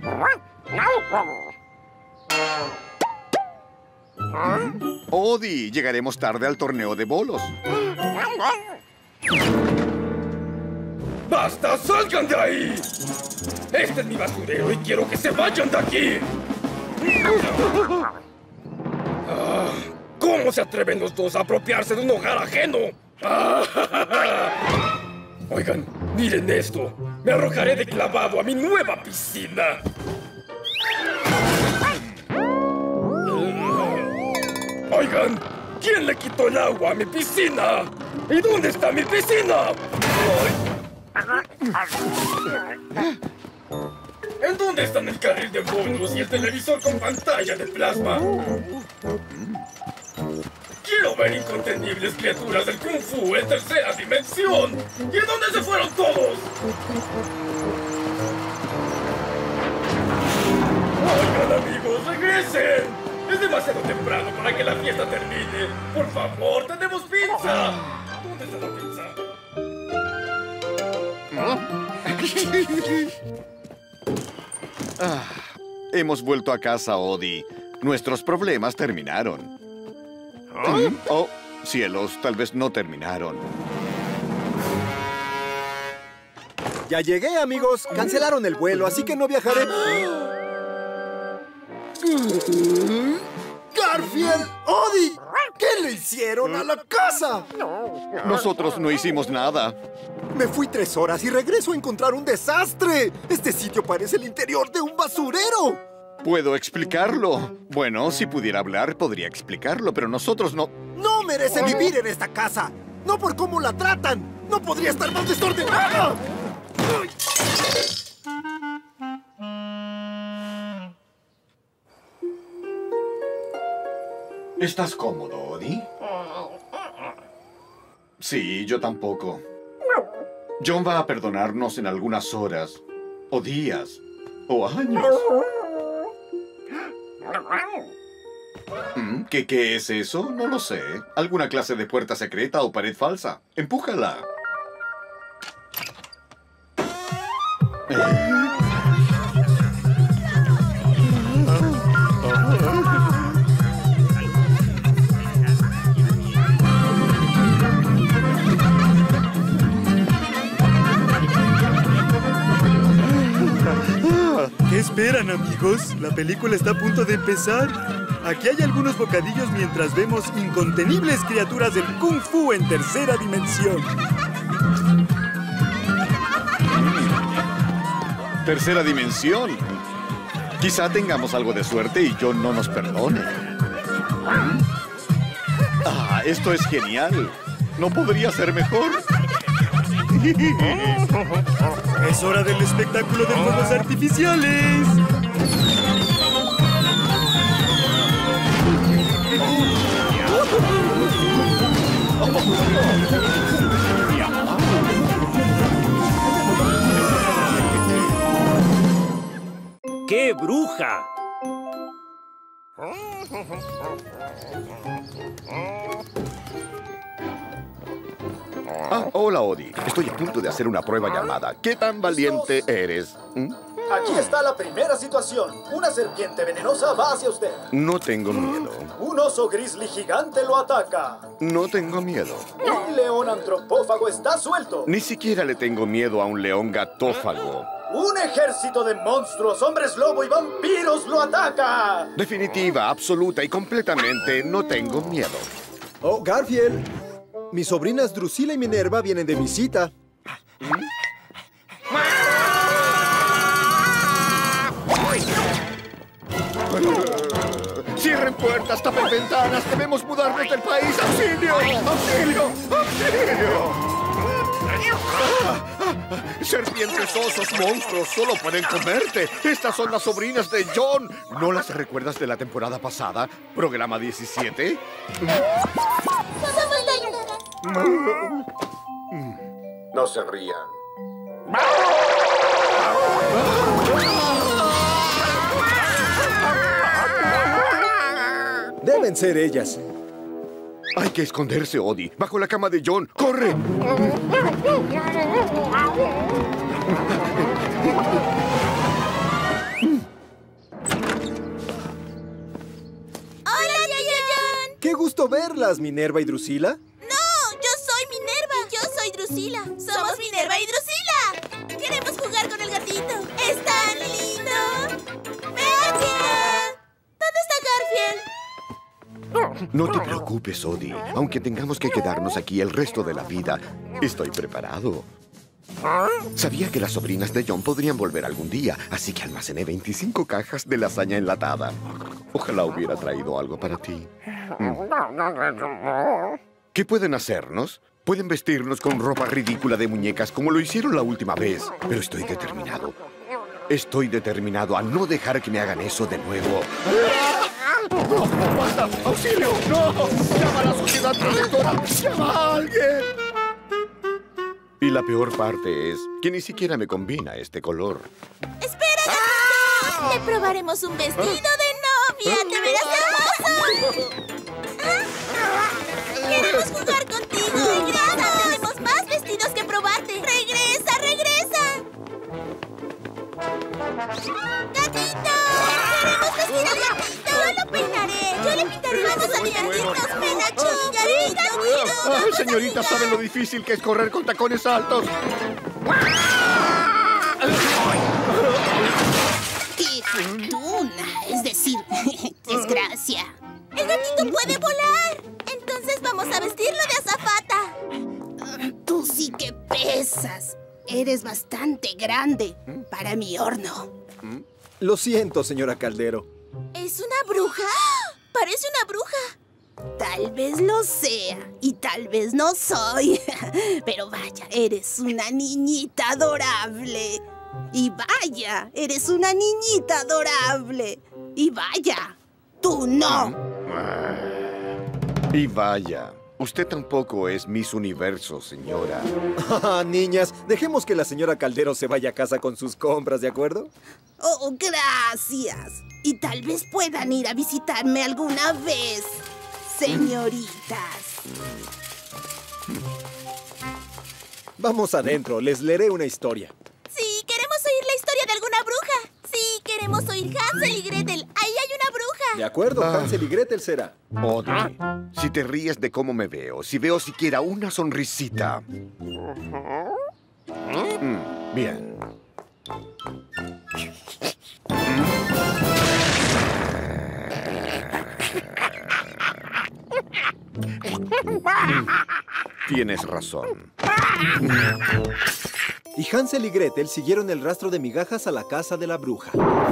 Odie, llegaremos tarde al torneo de bolos. ¡Basta! ¡Salgan de ahí! Este es mi basurero y quiero que se vayan de aquí. Ah, ¿cómo se atreven los dos a apropiarse de un hogar ajeno? Ah, Oigan, miren esto. Me arrojaré de clavado a mi nueva piscina. Oigan, ¿quién le quitó el agua a mi piscina? ¿Y dónde está mi piscina? ¿En dónde están el carril de bolos y el televisor con pantalla de plasma? Quiero ver incontenibles criaturas del Kung Fu en tercera dimensión. ¿Y en dónde se fueron todos? Oigan, amigos, regresen. Es demasiado temprano para que la fiesta termine. Por favor, tenemos pizza. ¿Dónde está la pizza? Ah, hemos vuelto a casa, Odie. Nuestros problemas terminaron. ¿Mm? Oh, cielos, tal vez no terminaron. Ya llegué, amigos. Cancelaron el vuelo, así que no viajaré. ¡Garfield! ¡Odie! ¿Qué le hicieron a la casa? Nosotros no hicimos nada. Me fui tres horas y regreso a encontrar un desastre. Este sitio parece el interior de un basurero. Puedo explicarlo. Bueno, si pudiera hablar, podría explicarlo, pero nosotros no... ¡No merece vivir en esta casa! ¡No por cómo la tratan! ¡No podría estar más desordenada! ¿Estás cómodo, Odie? Sí, yo tampoco. John va a perdonarnos en algunas horas, o días, o años. ¿Qué, qué es eso? No lo sé. ¿Alguna clase de puerta secreta o pared falsa? ¡Empújala! ¿Qué esperan, amigos? La película está a punto de empezar. Aquí hay algunos bocadillos mientras vemos incontenibles criaturas del Kung Fu en tercera dimensión. Tercera dimensión. Quizá tengamos algo de suerte y John no nos perdone. Ah, esto es genial. ¿No podría ser mejor? Es hora del espectáculo de fuegos artificiales. ¡Qué bruja! Ah, hola, Odie. Estoy a punto de hacer una prueba llamada ¿Qué tan valiente eres? ¿Mm? Aquí está la primera situación. Una serpiente venenosa va hacia usted. No tengo miedo. Un oso grizzly gigante lo ataca. No tengo miedo. Un león antropófago está suelto. Ni siquiera le tengo miedo a un león gatófago. Un ejército de monstruos, hombres lobo y vampiros lo ataca. Definitiva, absoluta y completamente no tengo miedo. Oh, Garfield. Mis sobrinas Drusila y Minerva vienen de visita. ¡Cierren puertas, tapen ventanas! ¡Debemos mudarnos del país! ¡Auxilio! ¡Auxilio! ¡Auxilio! Serpientes, osos, monstruos, solo pueden comerte. Estas son las sobrinas de John. ¿No las recuerdas de la temporada pasada? ¿Programa diecisiete? No se rían. Deben ser ellas. Hay que esconderse, Odie. Bajo la cama de John. ¡Corre! ¡Hola, tío John! ¡Qué gusto verlas, Minerva y Drusila! ¡No! ¡Yo soy Minerva! ¡Yo soy Drusila! ¡Somos Minerva y Drusila! ¡Queremos jugar con el gatito! ¡Es tan lindo! ¡Vean! ¿Dónde está Garfield? No te preocupes, Odie. Aunque tengamos que quedarnos aquí el resto de la vida, estoy preparado. Sabía que las sobrinas de John podrían volver algún día, así que almacené veinticinco cajas de lasaña enlatada. Ojalá hubiera traído algo para ti. ¿Qué pueden hacernos? Pueden vestirnos con ropa ridícula de muñecas como lo hicieron la última vez, pero estoy determinado. Estoy determinado a no dejar que me hagan eso de nuevo. ¡No! ¡Basta! ¡Auxilio! ¡No! ¡Llama a la sociedad protectora! ¡Llama a alguien! Y la peor parte es que ni siquiera me combina este color. ¡Espera, gatito! Te probaremos un vestido de novia. ¡Te verás hermoso! ¡Queremos jugar contigo! ¡Regresa! ¡Tenemos más vestidos que probarte! ¡Regresa, regresa! ¡Gatito! ¡Queremos vestir al gatito! ¡Yo lo peinaré! ¡Yo le pintaré! ¡Vamos a divertirnos! ¡Ven aquí, gatito! ¡Ah, señorita, saben lo difícil que es correr con tacones altos! ¡Qué fortuna! Es decir, desgracia. ¡El gatito puede volar! Entonces vamos a vestirlo de azafata. Tú sí que pesas. Eres bastante grande para mi horno. Lo siento, señora Caldero. ¿Es una bruja? Parece una bruja. Tal vez lo sea y tal vez no soy. Pero vaya, eres una niñita adorable. Y vaya, eres una niñita adorable. Y vaya, tú no. Y vaya, usted tampoco es Miss Universo, señora. Ah, niñas, dejemos que la señora Caldero se vaya a casa con sus compras, ¿de acuerdo? Oh, gracias. Y tal vez puedan ir a visitarme alguna vez, señoritas. Vamos adentro, les leeré una historia. Sí, queremos oír la historia de alguna bruja. Sí, queremos oír Hansel y Gretel. Ahí hay una bruja. De acuerdo, Ah. Hansel y Gretel será. Odie, si te ríes de cómo me veo, si veo siquiera una sonrisita. Mm, bien. Tienes razón. Y Hansel y Gretel siguieron el rastro de migajas a la casa de la bruja.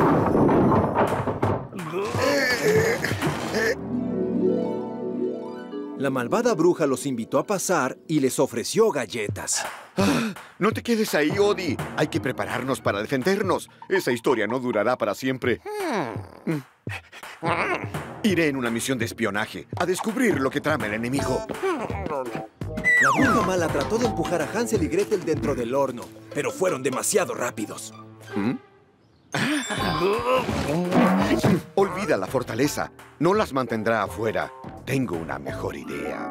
La malvada bruja los invitó a pasar y les ofreció galletas. Ah, no te quedes ahí, Odie. Hay que prepararnos para defendernos. Esa historia no durará para siempre. Mm. Iré en una misión de espionaje a descubrir lo que trama el enemigo. La bruja mala trató de empujar a Hansel y Gretel dentro del horno, pero fueron demasiado rápidos. ¿Mm? Olvida la fortaleza. No las mantendrá afuera. Tengo una mejor idea.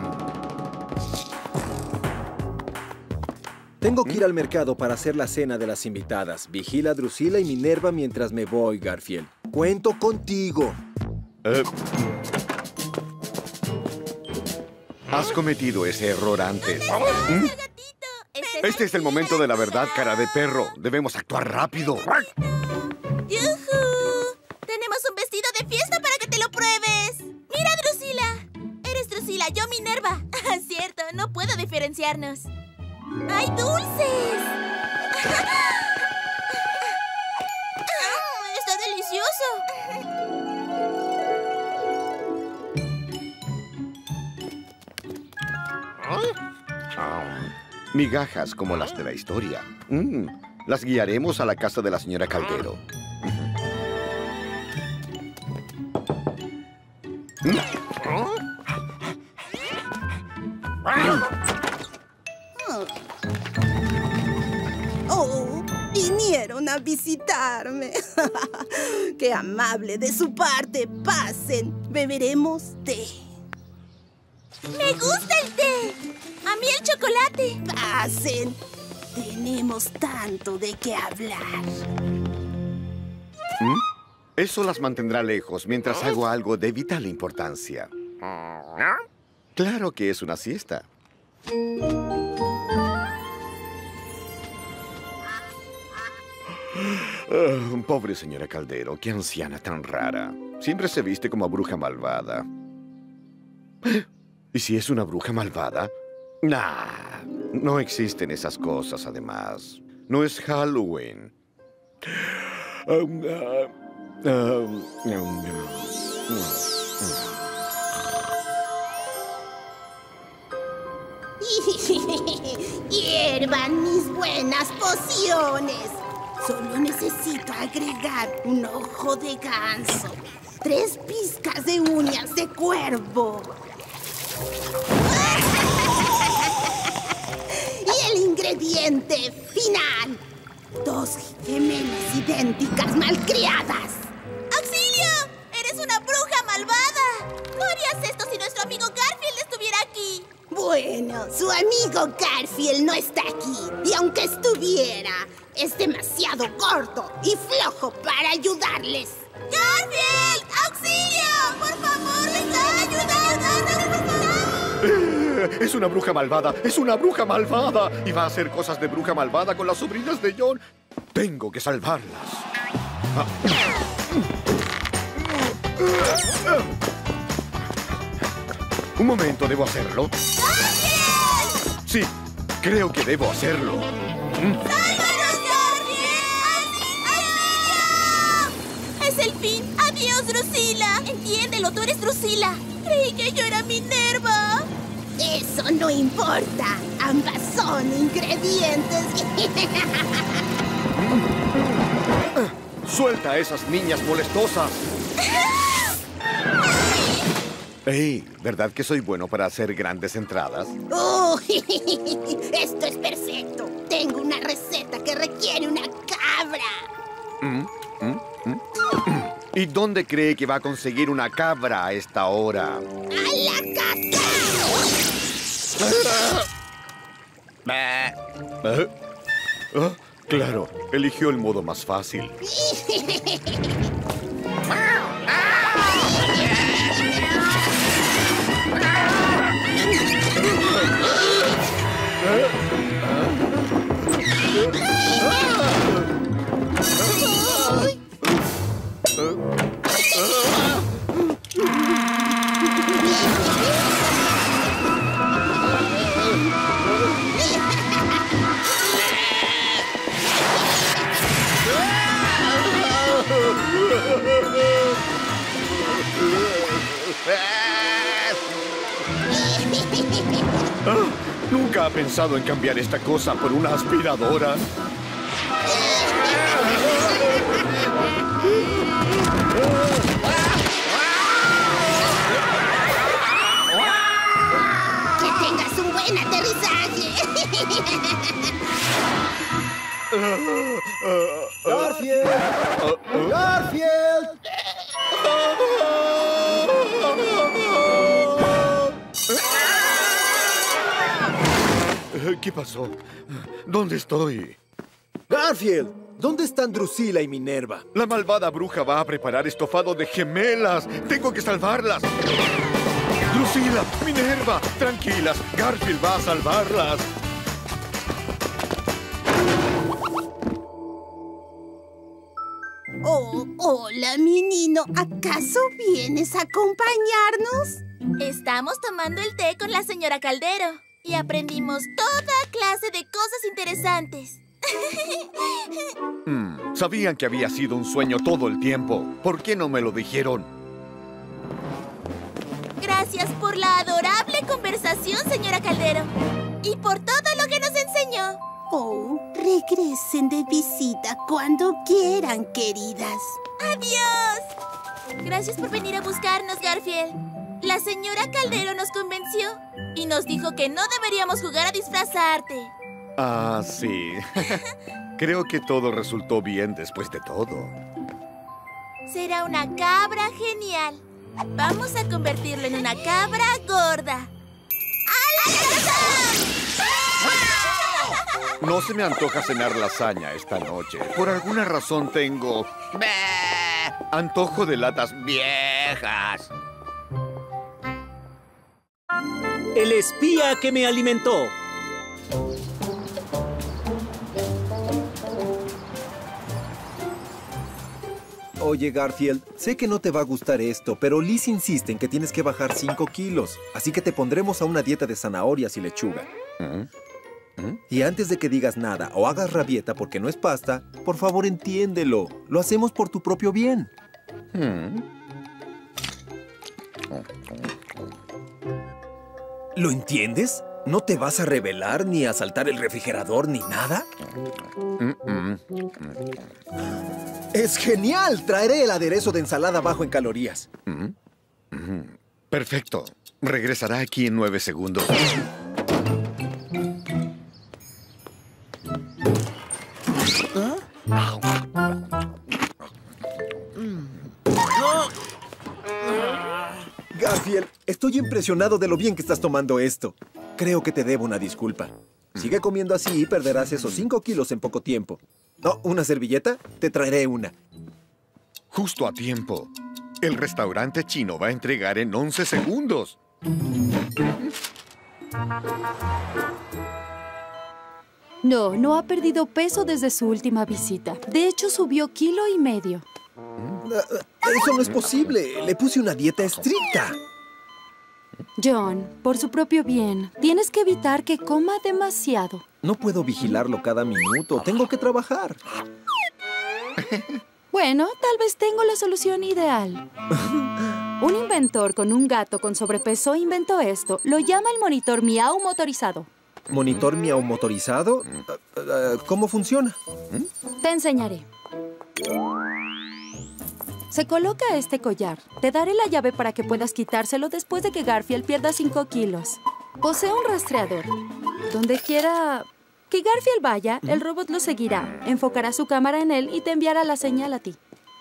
Tengo que ir al mercado para hacer la cena de las invitadas. Vigila a Drusilla y Minerva mientras me voy, Garfield. Cuento contigo. Eh. Has cometido ese error antes. ¿Mm? Este es el momento de la verdad, cara de perro. Debemos actuar rápido. ¡Yujú! Tenemos un vestido de fiesta para que te lo pruebes. ¡Mira, Drusilla! Eres Drusilla, yo Minerva. Cierto, no puedo diferenciarnos. ¡Hay dulces! ¡Está delicioso! Migajas como las de la historia. Mm, las guiaremos a la casa de la señora Caldero. Mm. Oh, vinieron a visitarme. Qué amable de su parte. Pasen, beberemos té. ¡Me gusta el té! ¡A mí el chocolate! ¡Pasen! Tenemos tanto de qué hablar. ¿Mm? Eso las mantendrá lejos mientras hago algo de vital importancia. Claro que es una siesta. Oh, pobre señora Caldero, qué anciana tan rara. Siempre se viste como bruja malvada. ¿Y si es una bruja malvada? Nah, no existen esas cosas, además. No es Halloween. Um, uh, um, um, um, ¡Hiervan mis buenas pociones! Solo necesito agregar un ojo de ganso, tres pizcas de uñas de cuervo. Y el ingrediente final. Dos gemelas idénticas malcriadas. ¡Auxilio! ¡Eres una bruja malvada! No harías esto si nuestro amigo Garfield estuviera aquí. Bueno, su amigo Garfield no está aquí. Y aunque estuviera, es demasiado gordo y flojo para ayudarles. ¡Garfield! ¡Auxilio! ¡Por favor, me está ayudando! Es una bruja malvada, es una bruja malvada. Y va a hacer cosas de bruja malvada con las sobrinas de John. Tengo que salvarlas. Ah. Un momento, ¿debo hacerlo? ¡Garfield! Sí, creo que debo hacerlo. ¿Mm? ¡Sálvanos, Garfield! ¡Auxilio! ¡Es el fin! ¡Adiós, Drusilla! Entiéndelo, tú eres Drusilla. Creí que yo era Minerva. Eso no importa. Ambas son ingredientes. ¡Suelta a esas niñas molestosas! ¡Ey! ¿Verdad que soy bueno para hacer grandes entradas? ¡Oh! Esto es perfecto. Tengo una receta que requiere una cabra. ¿Mm? ¿Mm? ¿Mm? ¿Y dónde cree que va a conseguir una cabra a esta hora? ¡A la casa! ¿Eh? ¿Ah? Claro, eligió el modo más fácil. Ah, ¿nunca ha pensado en cambiar esta cosa por una aspiradora? ¡Garfield! ¡Garfield! ¿Qué pasó? ¿Dónde estoy? ¡Garfield! ¿Dónde están Drusila y Minerva? La malvada bruja va a preparar estofado de gemelas. ¡Tengo que salvarlas! ¡Drusila! ¡Minerva! ¡Tranquilas! ¡Garfield va a salvarlas! Oh, hola, mi niño. ¿Acaso vienes a acompañarnos? Estamos tomando el té con la señora Caldero y aprendimos toda clase de cosas interesantes. Hmm, sabían que había sido un sueño todo el tiempo. ¿Por qué no me lo dijeron? Gracias por la adorable conversación, señora Caldero. Y por todo lo que nos enseñó. Oh, regresen de visita cuando quieran, queridas. ¡Adiós! Gracias por venir a buscarnos, Garfield. La señora Caldero nos convenció y nos dijo que no deberíamos jugar a disfrazarte. Ah, sí. Creo que todo resultó bien después de todo. Será una cabra genial. Vamos a convertirlo en una cabra gorda. ¡A la casa! No se me antoja cenar lasaña esta noche. Por alguna razón tengo... antojo de latas viejas. El espía que me alimentó. Oye, Garfield, sé que no te va a gustar esto, pero Liz insiste en que tienes que bajar cinco kilos. Así que te pondremos a una dieta de zanahorias y lechuga. ¿Mm? ¿Mm? Y antes de que digas nada o hagas rabieta porque no es pasta, por favor entiéndelo. Lo hacemos por tu propio bien. ¿Mm? ¿Lo entiendes? ¿No te vas a rebelar ni a saltar el refrigerador ni nada? Mm-mm. ¡Es genial! Traeré el aderezo de ensalada bajo en calorías. Mm-hmm. Mm-hmm. Perfecto. Regresará aquí en nueve segundos. ¿Ah? Garfield, estoy impresionado de lo bien que estás tomando esto. Creo que te debo una disculpa. Sigue comiendo así y perderás esos cinco kilos en poco tiempo. ¿No? ¿Una servilleta? Te traeré una. Justo a tiempo. El restaurante chino va a entregar en once segundos. No, no ha perdido peso desde su última visita. De hecho, subió kilo y medio. Eso no es posible. Le puse una dieta estricta. John, por su propio bien, tienes que evitar que coma demasiado. No puedo vigilarlo cada minuto. Tengo que trabajar. Bueno, tal vez tengo la solución ideal. Un inventor con un gato con sobrepeso inventó esto. Lo llama el monitor Miau motorizado. ¿Monitor Miau motorizado? ¿Cómo funciona? Te enseñaré. Se coloca este collar. Te daré la llave para que puedas quitárselo después de que Garfield pierda cinco kilos. Posee un rastreador. Donde quiera que Garfield vaya, el robot lo seguirá, enfocará su cámara en él y te enviará la señal a ti.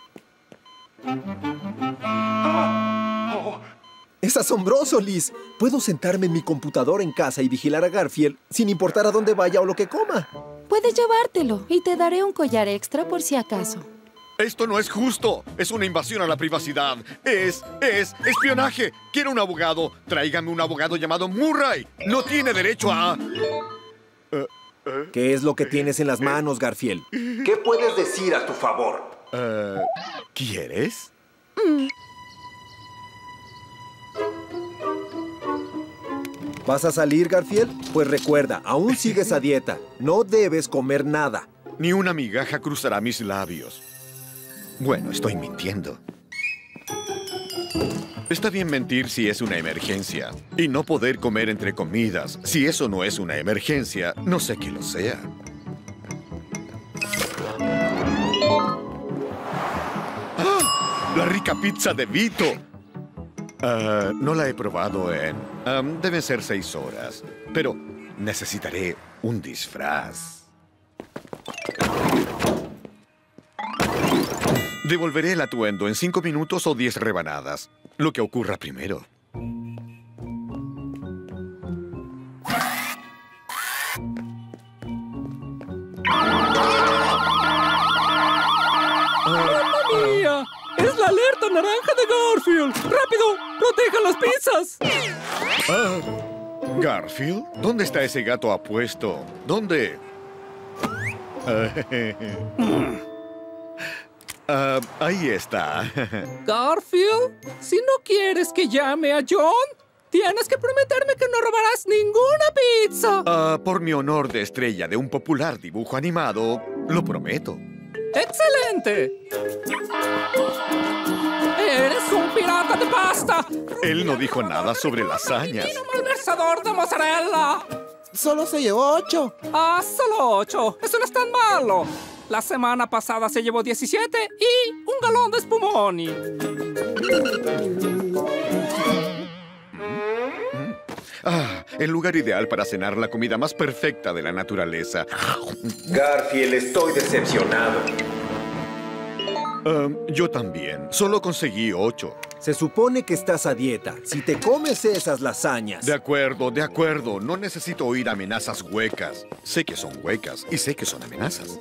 ¡Es asombroso, Liz! Puedo sentarme en mi computadora en casa y vigilar a Garfield sin importar a dónde vaya o lo que coma. Puedes llevártelo y te daré un collar extra por si acaso. Esto no es justo. Es una invasión a la privacidad. Es, es espionaje. Quiero un abogado. Tráigame un abogado llamado Murray. No tiene derecho a... Uh, uh, ¿Qué es lo que tienes en las manos, Garfield? ¿Qué puedes decir a tu favor? Uh, ¿Quieres? Mm. ¿Vas a salir, Garfield? Pues recuerda, aún sigues a dieta. No debes comer nada. Ni una migaja cruzará mis labios. Bueno, estoy mintiendo. Está bien mentir si es una emergencia. Y no poder comer entre comidas. Si eso no es una emergencia, no sé qué lo sea. ¡Ah! ¡La rica pizza de Vito! Uh, no la he probado en... Um, deben ser seis horas. Pero necesitaré un disfraz. Devolveré el atuendo en cinco minutos o diez rebanadas. Lo que ocurra primero. ¡Mamma mía! ¡Es la alerta naranja de Garfield! ¡Rápido! ¡Protejan las pizzas! Ah, ¿Garfield? ¿Dónde está ese gato apuesto? ¿Dónde? Ah, ahí está. Garfield, si no quieres que llame a John, tienes que prometerme que no robarás ninguna pizza. Ah, por mi honor de estrella de un popular dibujo animado, lo prometo. ¡Excelente! ¡Eres un pirata de pasta! Él no dijo nada sobre lasañas. ¡Un malversador de mozzarella! Solo se llevó ocho. Ah, solo ocho. Eso no es tan malo. La semana pasada se llevó diecisiete y un galón de spumoni. Ah, el lugar ideal para cenar la comida más perfecta de la naturaleza. Garfield, estoy decepcionado. Um, yo también. Solo conseguí ocho. Se supone que estás a dieta. Si te comes esas lasañas... De acuerdo, de acuerdo. No necesito oír amenazas huecas. Sé que son huecas y sé que son amenazas.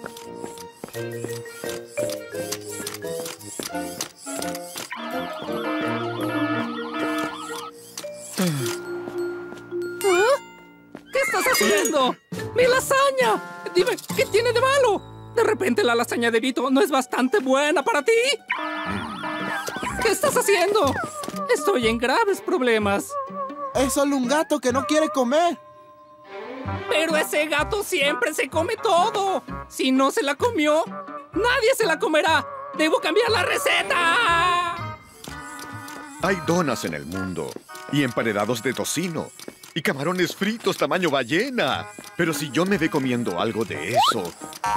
¿Qué estás haciendo? ¡Mi lasaña! Dime, ¿qué tiene de malo? ¿De repente la lasaña de Vito no es bastante buena para ti? ¿Qué estás haciendo? Estoy en graves problemas. Es solo un gato que no quiere comer. Pero ese gato siempre se come todo. Si no se la comió, nadie se la comerá. ¡Debo cambiar la receta! Hay donas en el mundo y emparedados de tocino y camarones fritos tamaño ballena. Pero si John me ve comiendo algo de eso...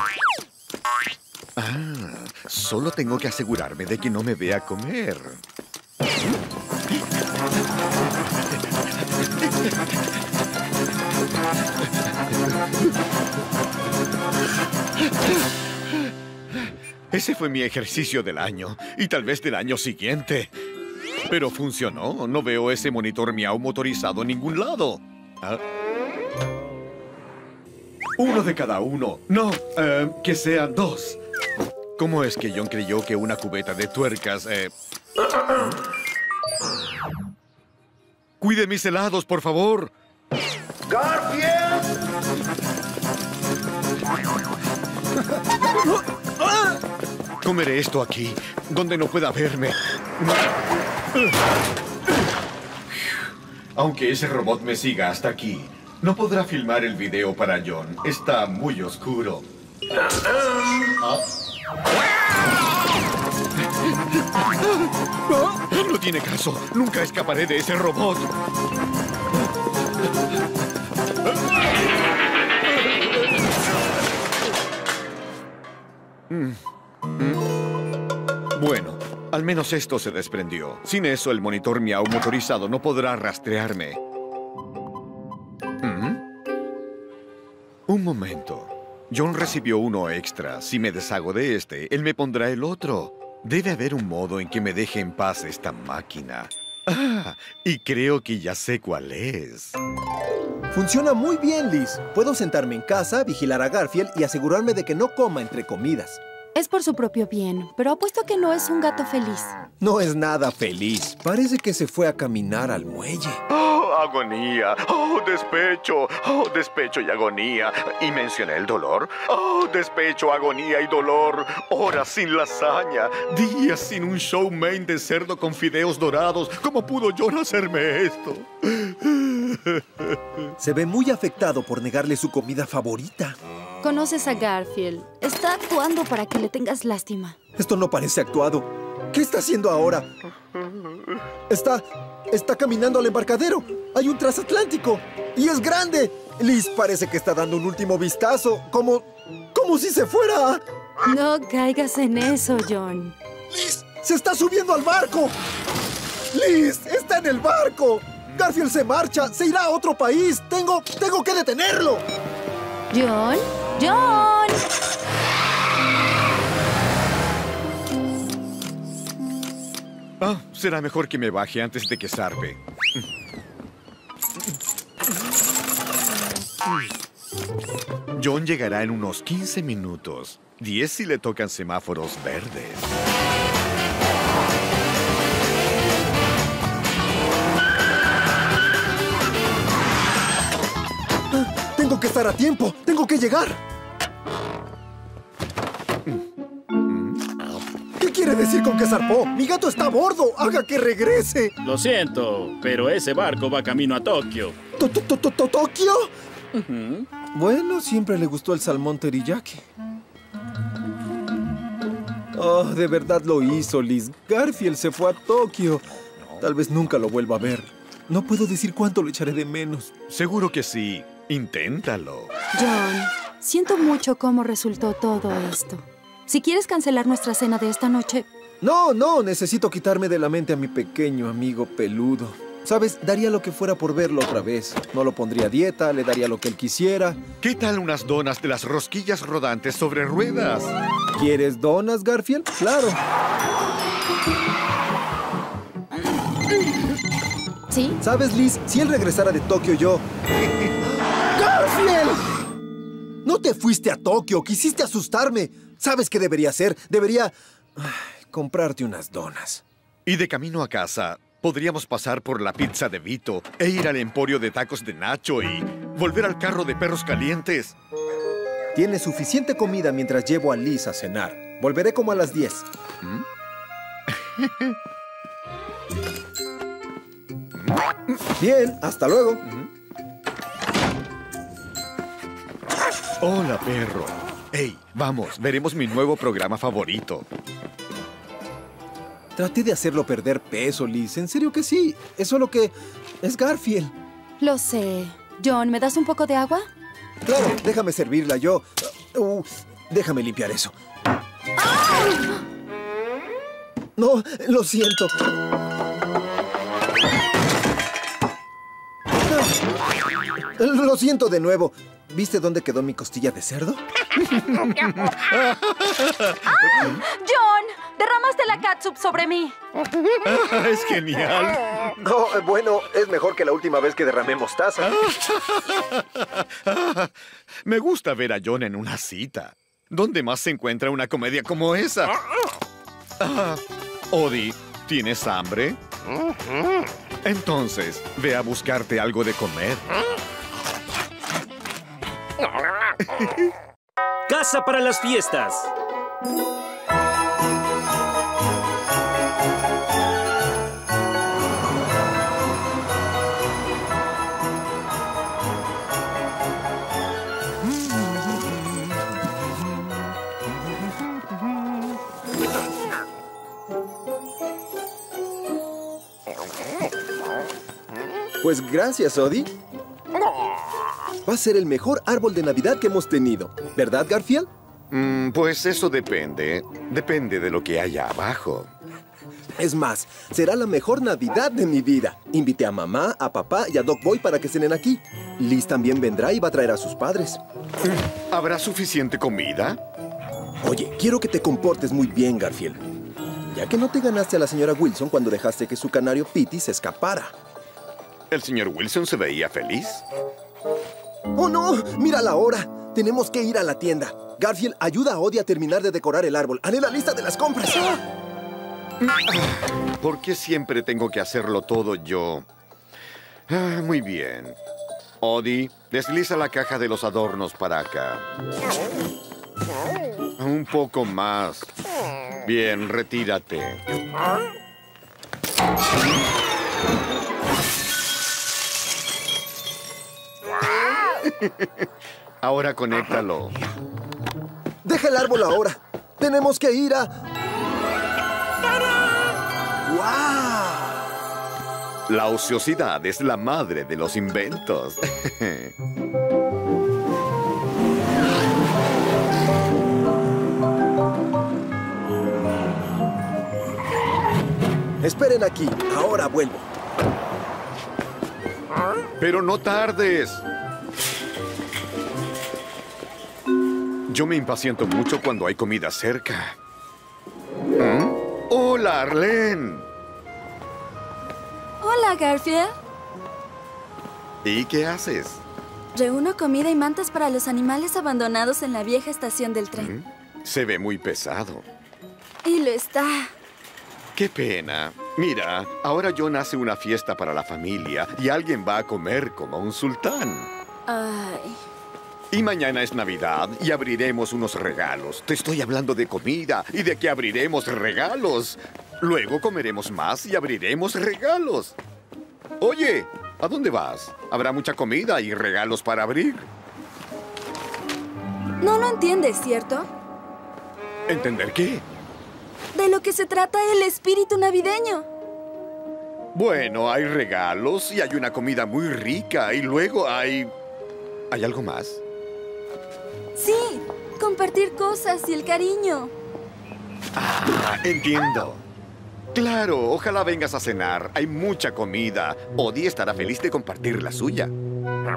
Ah, solo tengo que asegurarme de que no me vea comer. Ese fue mi ejercicio del año y tal vez del año siguiente. Pero funcionó. No veo ese monitor Miau motorizado en ningún lado. ¿Ah? Uno de cada uno. No, eh, que sean dos. ¿Cómo es que John creyó que una cubeta de tuercas... Eh... Cuide mis helados, por favor. ¡Garfield! Comeré esto aquí, donde no pueda verme. Aunque ese robot me siga hasta aquí, no podrá filmar el video para John. Está muy oscuro. ¿Ah? No tiene caso. Nunca escaparé de ese robot. Bueno, al menos esto se desprendió. Sin eso, el monitor Miau motorizado no podrá rastrearme. ¿Mm? Un momento. John recibió uno extra. Si me deshago de este, él me pondrá el otro. Debe haber un modo en que me deje en paz esta máquina. Ah, y creo que ya sé cuál es. Funciona muy bien, Liz. Puedo sentarme en casa, vigilar a Garfield y asegurarme de que no coma entre comidas. Es por su propio bien, pero apuesto que no es un gato feliz. No es nada feliz. Parece que se fue a caminar al muelle. ¡Oh, agonía! ¡Oh, despecho! ¡Oh, despecho y agonía! ¿Y mencioné el dolor? ¡Oh, despecho, agonía y dolor! Horas sin lasaña, días sin un show main de cerdo con fideos dorados. ¿Cómo pudo John hacerme esto? Se ve muy afectado por negarle su comida favorita. Conoces a Garfield. Está actuando para que le tengas lástima. Esto no parece actuado. ¿Qué está haciendo ahora? Está... está caminando al embarcadero. Hay un transatlántico. ¡Y es grande! Liz parece que está dando un último vistazo. Como... como si se fuera. No caigas en eso, John. ¡Liz! ¡Se está subiendo al barco! ¡Liz! ¡Está en el barco! ¡Garfield se marcha! ¡Se irá a otro país! ¡Tengo, tengo que detenerlo! John, John. Ah, será mejor que me baje antes de que zarpe. John llegará en unos quince minutos. diez si le tocan semáforos verdes. ¡Tengo que estar a tiempo! ¡Tengo que llegar! ¿Qué quiere decir con que zarpó? ¡Mi gato está a bordo! ¡Haga que regrese! Lo siento, pero ese barco va camino a Tokio. ¿Tokio? Bueno, siempre le gustó el salmón teriyaki. Oh, de verdad lo hizo, Liz. Garfield se fue a Tokio. Tal vez nunca lo vuelva a ver. No puedo decir cuánto lo echaré de menos. Seguro que sí. Inténtalo. John, siento mucho cómo resultó todo esto. Si quieres cancelar nuestra cena de esta noche... No, no, necesito quitarme de la mente a mi pequeño amigo peludo. ¿Sabes? Daría lo que fuera por verlo otra vez. No lo pondría a dieta, le daría lo que él quisiera. ¿Qué tal unas donas de las rosquillas rodantes sobre ruedas? ¿Quieres donas, Garfield? Claro. ¿Sí? ¿Sabes, Liz? Si él regresara de Tokio, yo... ¡Garfield! No te fuiste a Tokio, quisiste asustarme. ¿Sabes qué debería hacer? Debería... ay, comprarte unas donas. Y de camino a casa, podríamos pasar por la pizza de Vito e ir al emporio de tacos de Nacho y volver al carro de perros calientes. Tienes suficiente comida mientras llevo a Liz a cenar. Volveré como a las diez. ¿Mm? Bien, hasta luego. Hola, perro. Hey, vamos, veremos mi nuevo programa favorito. Traté de hacerlo perder peso, Liz. En serio que sí. Es solo que es Garfield. Lo sé. John, ¿me das un poco de agua? Claro, déjame servirla yo. Uh, déjame limpiar eso. ¡Ah! No, lo siento. Lo siento de nuevo. ¿Viste dónde quedó mi costilla de cerdo? ¡Ah! ¡John! ¡Derramaste la catsup sobre mí! ¡Es genial! No, bueno, es mejor que la última vez que derramé mostaza. Me gusta ver a John en una cita. ¿Dónde más se encuentra una comedia como esa? Ah, Odie, ¿tienes hambre? Entonces, ve a buscarte algo de comer. Casa para las fiestas. Pues gracias, Odie. Va a ser el mejor árbol de Navidad que hemos tenido. ¿Verdad, Garfield? Mm, pues eso depende. Depende de lo que haya abajo. Es más, será la mejor Navidad de mi vida. Invité a mamá, a papá y a Doc Boy para que cenen aquí. Liz también vendrá y va a traer a sus padres. ¿Habrá suficiente comida? Oye, quiero que te comportes muy bien, Garfield. Ya que no te ganaste a la señora Wilson cuando dejaste que su canario Pitty se escapara. ¿El señor Wilson se veía feliz? ¡Oh, no! ¡Mira la hora! Tenemos que ir a la tienda. Garfield, ayuda a Odie a terminar de decorar el árbol. ¡Haré la lista de las compras! ¿Por qué siempre tengo que hacerlo todo yo? Ah, muy bien. Odie, desliza la caja de los adornos para acá. Un poco más. Bien, retírate. Ahora conéctalo. ¡Deja el árbol ahora! ¡Tenemos que ir a... ¡Wow! La ociosidad es la madre de los inventos. Esperen aquí. Ahora vuelvo. Pero no tardes. Yo me impaciento mucho cuando hay comida cerca. ¿Mm? ¡Hola, Arlene! Hola, Garfield. ¿Y qué haces? Reúno comida y mantas para los animales abandonados en la vieja estación del tren. ¿Mm? Se ve muy pesado. Y lo está. ¡Qué pena! Mira, ahora John hace una fiesta para la familia y alguien va a comer como un sultán. Ay... Y mañana es Navidad y abriremos unos regalos. Te estoy hablando de comida y de que abriremos regalos. Luego comeremos más y abriremos regalos. Oye, ¿a dónde vas? Habrá mucha comida y regalos para abrir. No lo entiendes, ¿cierto? ¿Entender qué? De lo que se trata el espíritu navideño. Bueno, hay regalos y hay una comida muy rica y luego hay... ¿Hay algo más? Sí, compartir cosas y el cariño. Ah, entiendo. Claro, ojalá vengas a cenar. Hay mucha comida. Odie estará feliz de compartir la suya. ¿Mm?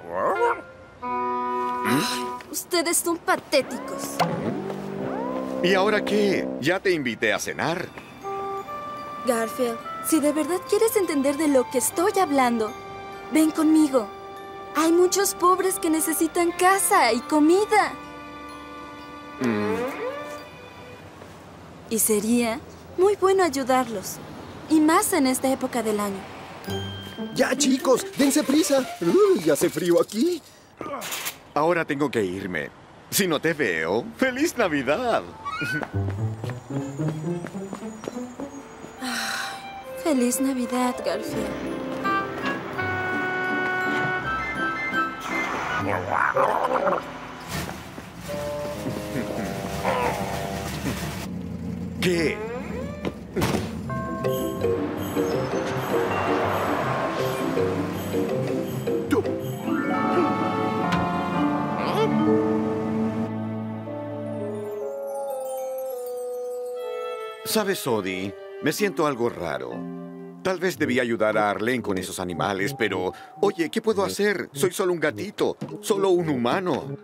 Ustedes son patéticos. ¿Y ahora qué? Ya te invité a cenar. Garfield, si de verdad quieres entender de lo que estoy hablando, ven conmigo. Hay muchos pobres que necesitan casa y comida. Mm. Y sería muy bueno ayudarlos. Y más en esta época del año. Ya, chicos, dense prisa. Uy, hace frío aquí. Ahora tengo que irme. Si no te veo, ¡feliz Navidad! Feliz Navidad, Garfield. ¿Qué? ¿Sabes, Odie? Me siento algo raro. Tal vez debí ayudar a Arlene con esos animales, pero... Oye, ¿qué puedo hacer? Soy solo un gatito, solo un humano.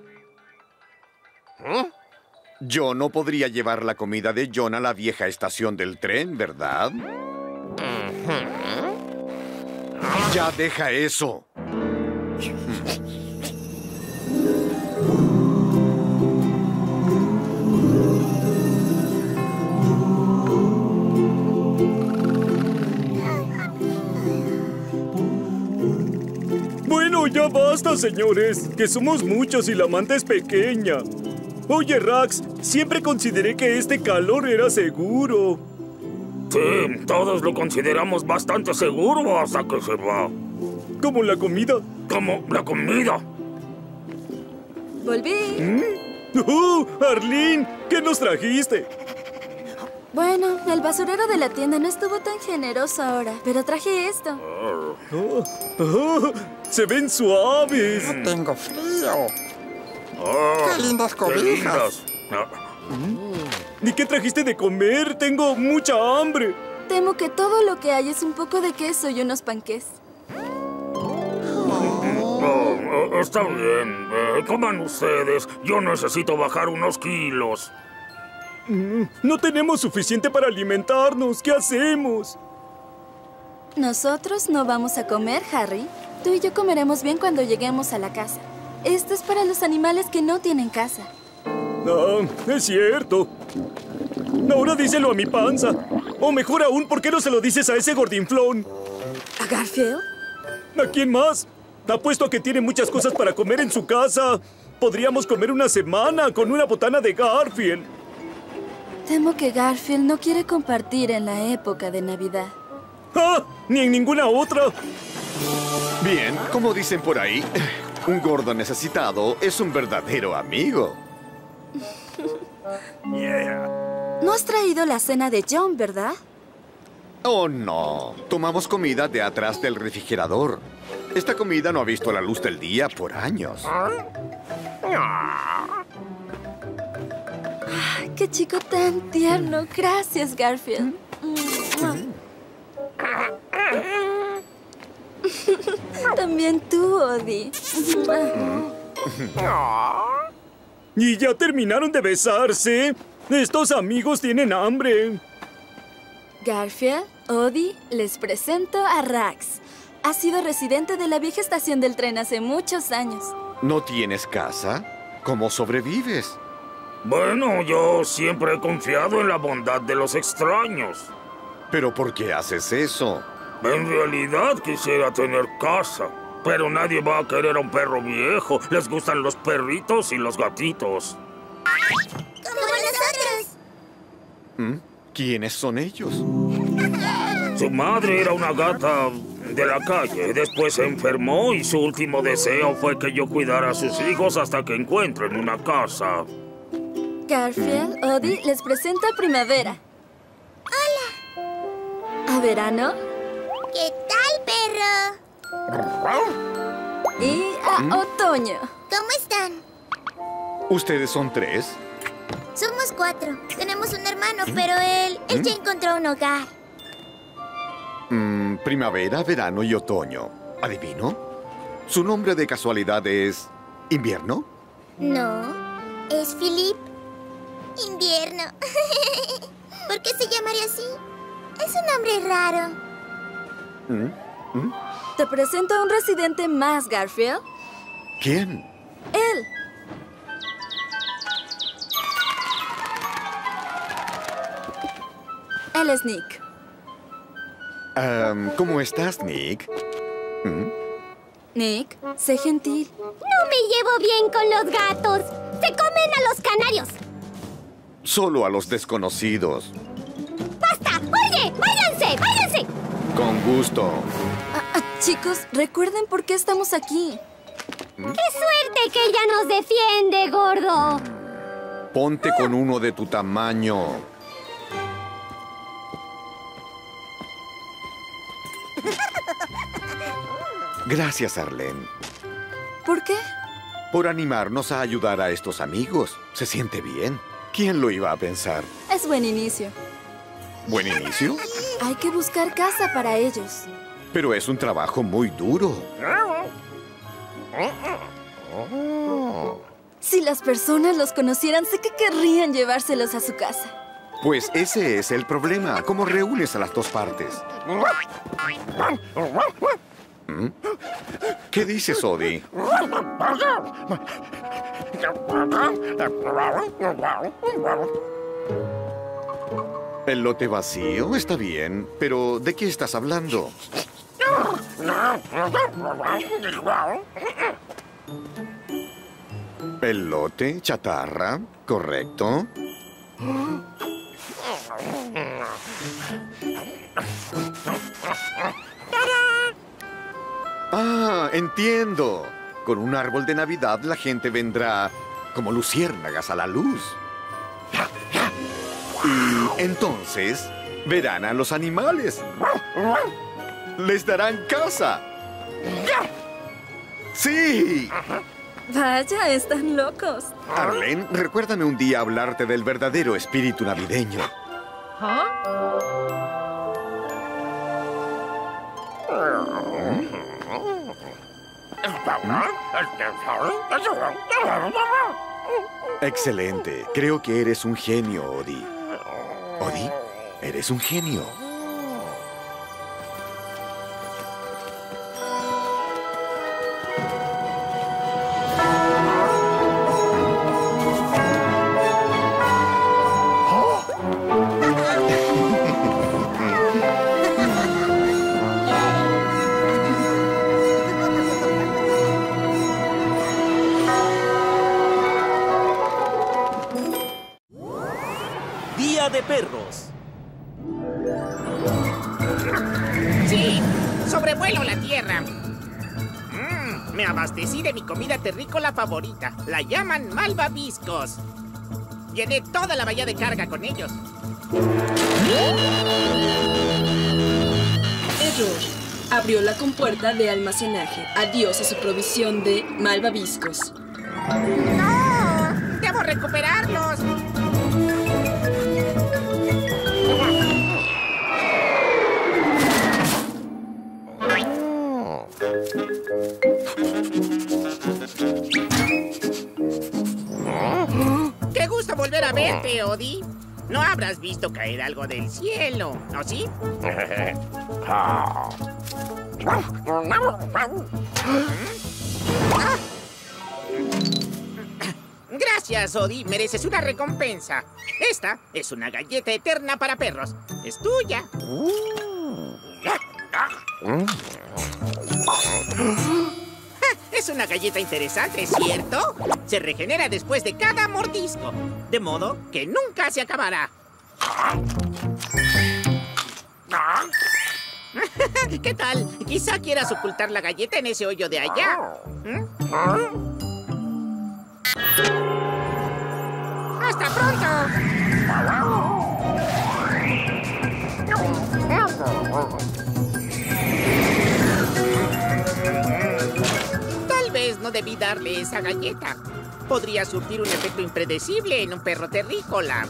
Yo no podría llevar la comida de John a la vieja estación del tren, ¿verdad? ¡Ya deja eso! Bueno, ya basta, señores, que somos muchos y la manta es pequeña. Oye, Rax, siempre consideré que este calor era seguro. Sí, todos lo consideramos bastante seguro hasta que se va. ¿Como la comida? Como la comida. Volví. ¿Mm? ¡Oh, Arlene! ¿Qué nos trajiste? Bueno, el basurero de la tienda no estuvo tan generoso ahora, pero traje esto. Oh, oh, ¡se ven suaves! No tengo frío. Oh, ¡Qué lindas cobijas! Qué lindas. ¿Y qué trajiste de comer? Tengo mucha hambre. Temo que todo lo que hay es un poco de queso y unos panqués. Oh, está bien. Eh, coman ustedes. Yo necesito bajar unos kilos. No tenemos suficiente para alimentarnos. ¿Qué hacemos? Nosotros no vamos a comer, Harry. Tú y yo comeremos bien cuando lleguemos a la casa. Esto es para los animales que no tienen casa. Ah, es cierto. Ahora díselo a mi panza. O mejor aún, ¿por qué no se lo dices a ese gordinflón? ¿A Garfield? ¿A quién más? Apuesto a que tiene muchas cosas para comer en su casa. Podríamos comer una semana con una botana de Garfield. Temo que Garfield no quiere compartir en la época de Navidad. ¡Ah! ¡Ni en ninguna otra! Bien, como dicen por ahí, un gordo necesitado es un verdadero amigo. Yeah. No has traído la cena de John, ¿verdad? Oh, no. Tomamos comida de atrás del refrigerador. Esta comida no ha visto la luz del día por años. ¡Qué chico tan tierno! Gracias, Garfield. También también tú, Odie. ¿Y ya terminaron de besarse? Estos amigos tienen hambre. Garfield, Odie, les presento a Rax. Ha sido residente de la vieja estación del tren hace muchos años. ¿No tienes casa? ¿Cómo sobrevives? Bueno, yo siempre he confiado en la bondad de los extraños. ¿Pero por qué haces eso? En realidad quisiera tener casa, pero nadie va a querer a un perro viejo. Les gustan los perritos y los gatitos. ¡Como nosotros! ¿Mm? ¿Quiénes son ellos? Su madre era una gata de la calle. Después se enfermó y su último deseo fue que yo cuidara a sus hijos hasta que encuentren una casa. Garfield, Odie, les presento a Primavera. ¡Hola! ¿A Verano? ¿Qué tal, perro? Y a ¿Mm? Otoño. ¿Cómo están? ¿Ustedes son tres? Somos cuatro. Tenemos un hermano, pero él, él ya encontró un hogar. Mm, primavera, verano y otoño. ¿Adivino? ¿Su nombre de casualidad es invierno? No, es Philip. Invierno. ¿Por qué se llamaría así? Es un nombre raro. ¿Mm? ¿Mm? Te presento a un residente más, Garfield. ¿Quién? Él. Él es Nick. Um, ¿Cómo estás, Nick? ¿Mm? Nick, sé gentil. No me llevo bien con los gatos. Se comen a los canarios. Solo a los desconocidos. ¡Basta! ¡Oye! ¡Váyanse! ¡Váyanse! Con gusto. Ah, ah, chicos, recuerden por qué estamos aquí. ¿Mm? ¡Qué suerte que ella nos defiende, gordo! Ponte con uno de tu tamaño. Gracias, Arlene. ¿Por qué? Por animarnos a ayudar a estos amigos. Se siente bien. ¿Quién lo iba a pensar? Es buen inicio. ¿Buen inicio? Hay que buscar casa para ellos. Pero es un trabajo muy duro. Si las personas los conocieran, sé que querrían llevárselos a su casa. Pues ese es el problema. ¿Cómo reúnes a las dos partes? ¿Mm? ¿Qué dices, Odie? El lote vacío está bien, pero ¿de qué estás hablando? El lote, chatarra, ¿correcto? Ah, entiendo. Con un árbol de Navidad la gente vendrá como luciérnagas a la luz. Y entonces verán a los animales. Les darán casa. ¡Sí! Vaya, están locos. Arlene, recuérdame un día hablarte del verdadero espíritu navideño. Excelente. Creo que eres un genio, Odie. Odie, eres un genio. Día de perros. ¡Sí! ¡Sobrevuelo la tierra! Mm, me abastecí de mi comida terrícola favorita. La llaman malvaviscos. Llené toda la bahía de carga con ellos. Error. Abrió la compuerta de almacenaje. Adiós a su provisión de malvaviscos. ¡No! ¡Debo recuperarlos! para verte, Odie. No habrás visto caer algo del cielo, ¿no sí? Gracias, Odie. Mereces una recompensa. Esta es una galleta eterna para perros. Es tuya. Es una galleta interesante, ¿cierto? Se regenera después de cada mordisco, de modo que nunca se acabará. ¿Qué tal? Quizá quieras ocultar la galleta en ese hoyo de allá. ¿Mm? ¡Hasta pronto! Tal vez no debí darle esa galleta. Podría surtir un efecto impredecible en un perro terrícola.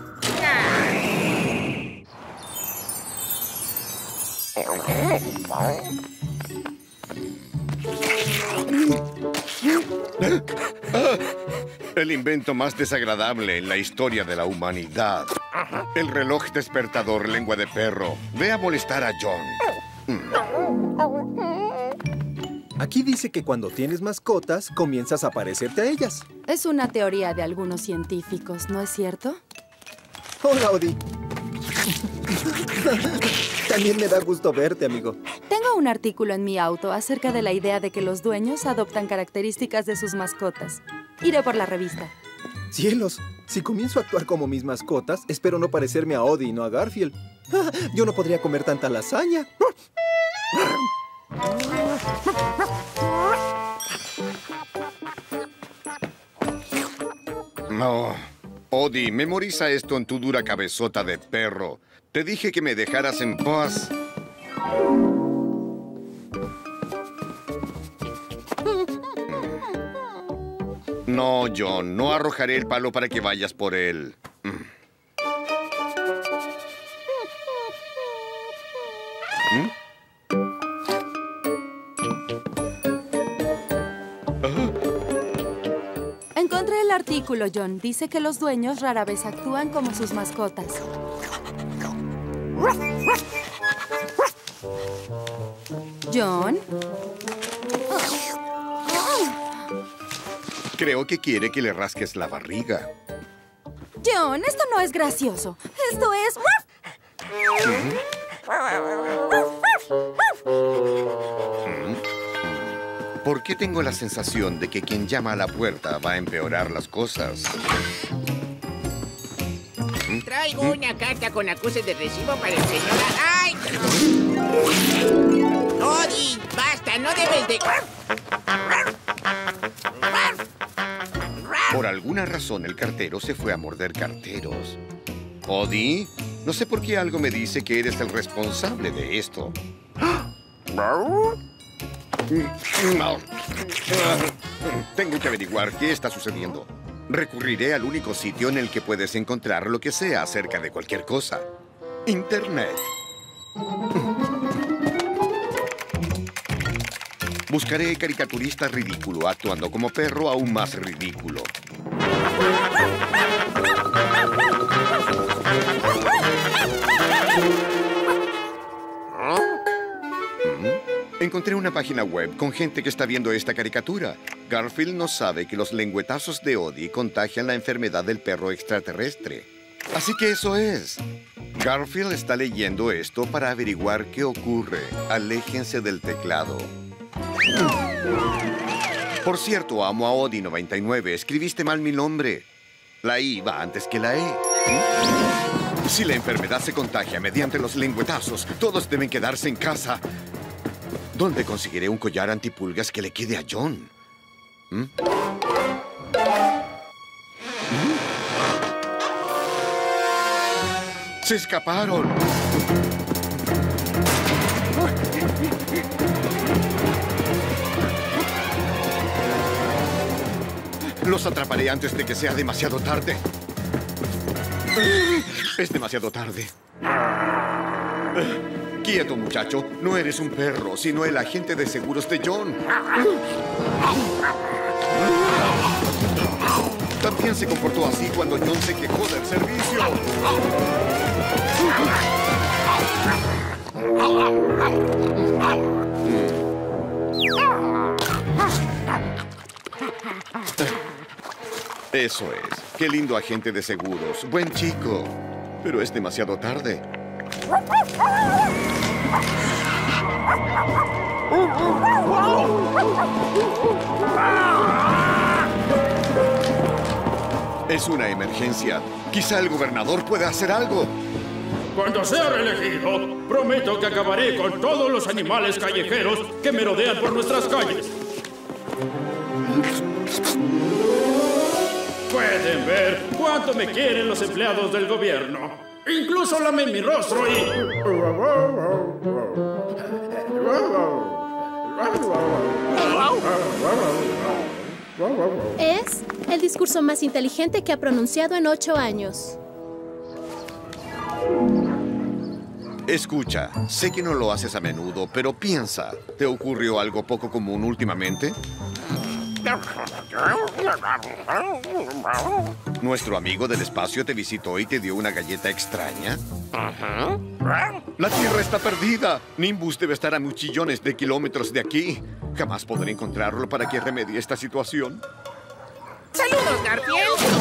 El invento más desagradable en la historia de la humanidad. El reloj despertador lengua de perro. Ve a molestar a John. Aquí dice que cuando tienes mascotas, comienzas a parecerte a ellas. Es una teoría de algunos científicos, ¿no es cierto? Hola, Odie. También me da gusto verte, amigo. Tengo un artículo en mi auto acerca de la idea de que los dueños adoptan características de sus mascotas. Iré por la revista. ¡Cielos! Si comienzo a actuar como mis mascotas, espero no parecerme a Odie y no a Garfield. Yo no podría comer tanta lasaña. No. Odie, memoriza esto en tu dura cabezota de perro. Te dije que me dejaras en paz. No, John, no arrojaré el palo para que vayas por él. ¿Mm? Encontré el artículo, John. Dice que los dueños rara vez actúan como sus mascotas. John. Creo que quiere que le rasques la barriga. John, esto no es gracioso. Esto es... ¿Por qué tengo la sensación de que quien llama a la puerta va a empeorar las cosas? Traigo una carta con acuse de recibo para el señor... ¡Ay! ¡Odie! ¡Basta! ¡No debes de...! Por alguna razón, el cartero se fue a morder carteros. Odie, no sé por qué algo me dice que eres el responsable de esto. Tengo que averiguar qué está sucediendo. Recurriré al único sitio en el que puedes encontrar lo que sea acerca de cualquier cosa. Internet. Buscaré caricaturista ridículo actuando como perro aún más ridículo. Encontré una página web con gente que está viendo esta caricatura. Garfield no sabe que los lengüetazos de Odie contagian la enfermedad del perro extraterrestre. Así que eso es. Garfield está leyendo esto para averiguar qué ocurre. Aléjense del teclado. Por cierto, amo a Odie noventa y nueve. Escribiste mal mi nombre. La I va antes que la E. Si la enfermedad se contagia mediante los lengüetazos, todos deben quedarse en casa. ¿Dónde conseguiré un collar antipulgas que le quede a John? ¿Mm? ¿Mm? ¡Se escaparon! Los atraparé antes de que sea demasiado tarde. Es demasiado tarde. Quieto, muchacho. No eres un perro, sino el agente de seguros de John. También ¿Quién se comportó así cuando John se quejó del servicio? Eso es. Qué lindo agente de seguros. Buen chico. Pero es demasiado tarde. Es una emergencia. Quizá el gobernador pueda hacer algo. Cuando sea reelegido, prometo que acabaré con todos los animales callejeros que merodean por nuestras calles. Pueden ver cuánto me quieren los empleados del gobierno. Incluso lamen mi rostro y... Es el discurso más inteligente que ha pronunciado en ocho años. Escucha, sé que no lo haces a menudo, pero piensa. ¿Te ocurrió algo poco común últimamente? ¿Nuestro amigo del espacio te visitó y te dio una galleta extraña? La Tierra está perdida. Nimbus debe estar a muchillones de kilómetros de aquí. Jamás podré encontrarlo para que remedie esta situación. ¡Saludos, Garfield!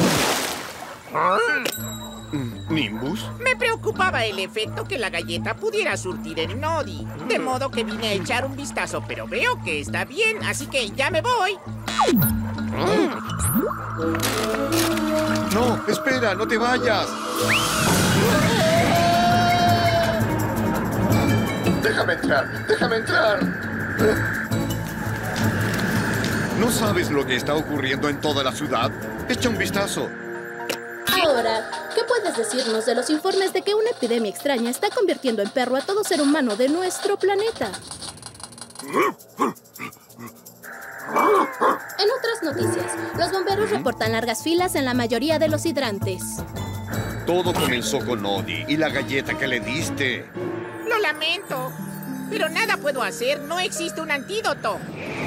¿Nimbus? Me preocupaba el efecto que la galleta pudiera surtir en Noddy. De modo que vine a echar un vistazo, pero veo que está bien, así que ya me voy. No, espera, no te vayas. Déjame entrar, déjame entrar. ¿No sabes lo que está ocurriendo en toda la ciudad? Echa un vistazo. Ahora, ¿qué puedes decirnos de los informes de que una epidemia extraña está convirtiendo en perro a todo ser humano de nuestro planeta? En otras noticias, los bomberos reportan largas filas en la mayoría de los hidrantes. Todo comenzó con Noddy y la galleta que le diste. Lo lamento, pero nada puedo hacer. No existe un antídoto.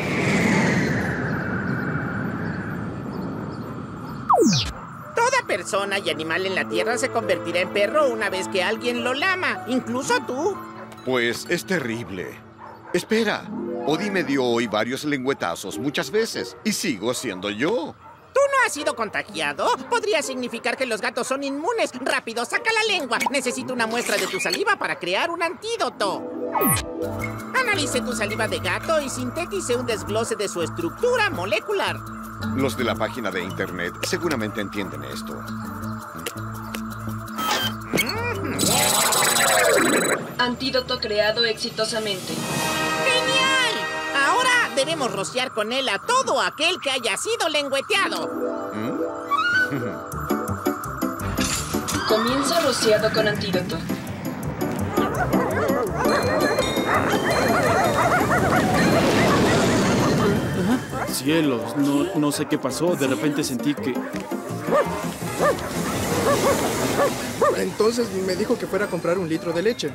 Toda persona y animal en la Tierra se convertirá en perro una vez que alguien lo lama, incluso tú. Pues es terrible. Espera, Odie me dio hoy varios lengüetazos muchas veces y sigo siendo yo. ¿Tú no has sido contagiado? Podría significar que los gatos son inmunes. Rápido, saca la lengua. Necesito una muestra de tu saliva para crear un antídoto. Analice tu saliva de gato y sintetice un desglose de su estructura molecular. Los de la página de internet seguramente entienden esto. Antídoto creado exitosamente. ¡Genial! Ahora debemos rociar con él a todo aquel que haya sido lengüeteado. Comienza rociado con antídoto. Cielos, no, no sé qué pasó. De repente sentí que... Entonces me dijo que fuera a comprar un litro de leche.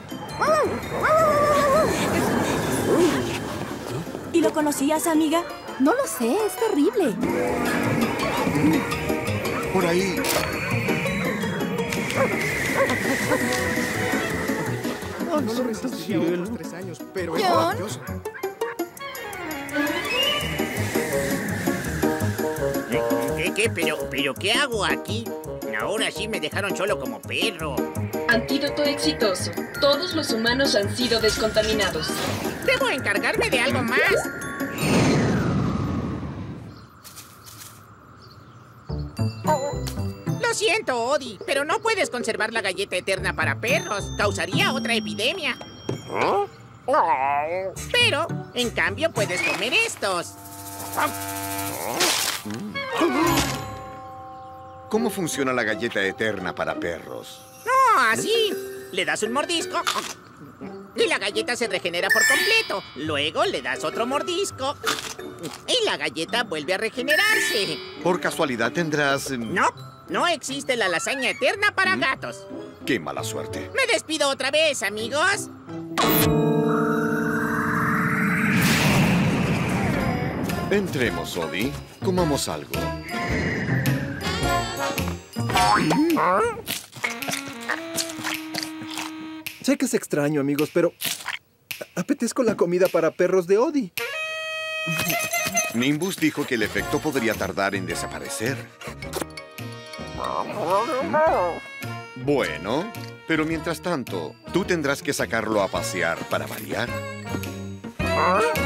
¿Y lo conocías, amiga? No lo sé, es terrible. Por ahí. No, no lo resistiría unos tres años, pero es John. maravilloso. ¿Qué, qué? ¿Pero, pero qué hago aquí? Ahora sí me dejaron solo como perro. Antídoto exitoso. Todos los humanos han sido descontaminados. Debo encargarme de algo más. Lo siento, Odie, pero no puedes conservar la galleta eterna para perros. Causaría otra epidemia. Pero, en cambio, puedes comer estos. ¿Cómo funciona la galleta eterna para perros? No, así. Le das un mordisco y la galleta se regenera por completo. Luego le das otro mordisco y la galleta vuelve a regenerarse. ¿Por casualidad tendrás...? No, no existe la lasaña eterna para gatos. ¡Qué mala suerte! Me despido otra vez, amigos. Entremos, Odie. Comamos algo. Sé que es extraño, amigos, pero apetezco la comida para perros de Odie. Nimbus dijo que el efecto podría tardar en desaparecer. Bueno, pero mientras tanto, tú tendrás que sacarlo a pasear para variar.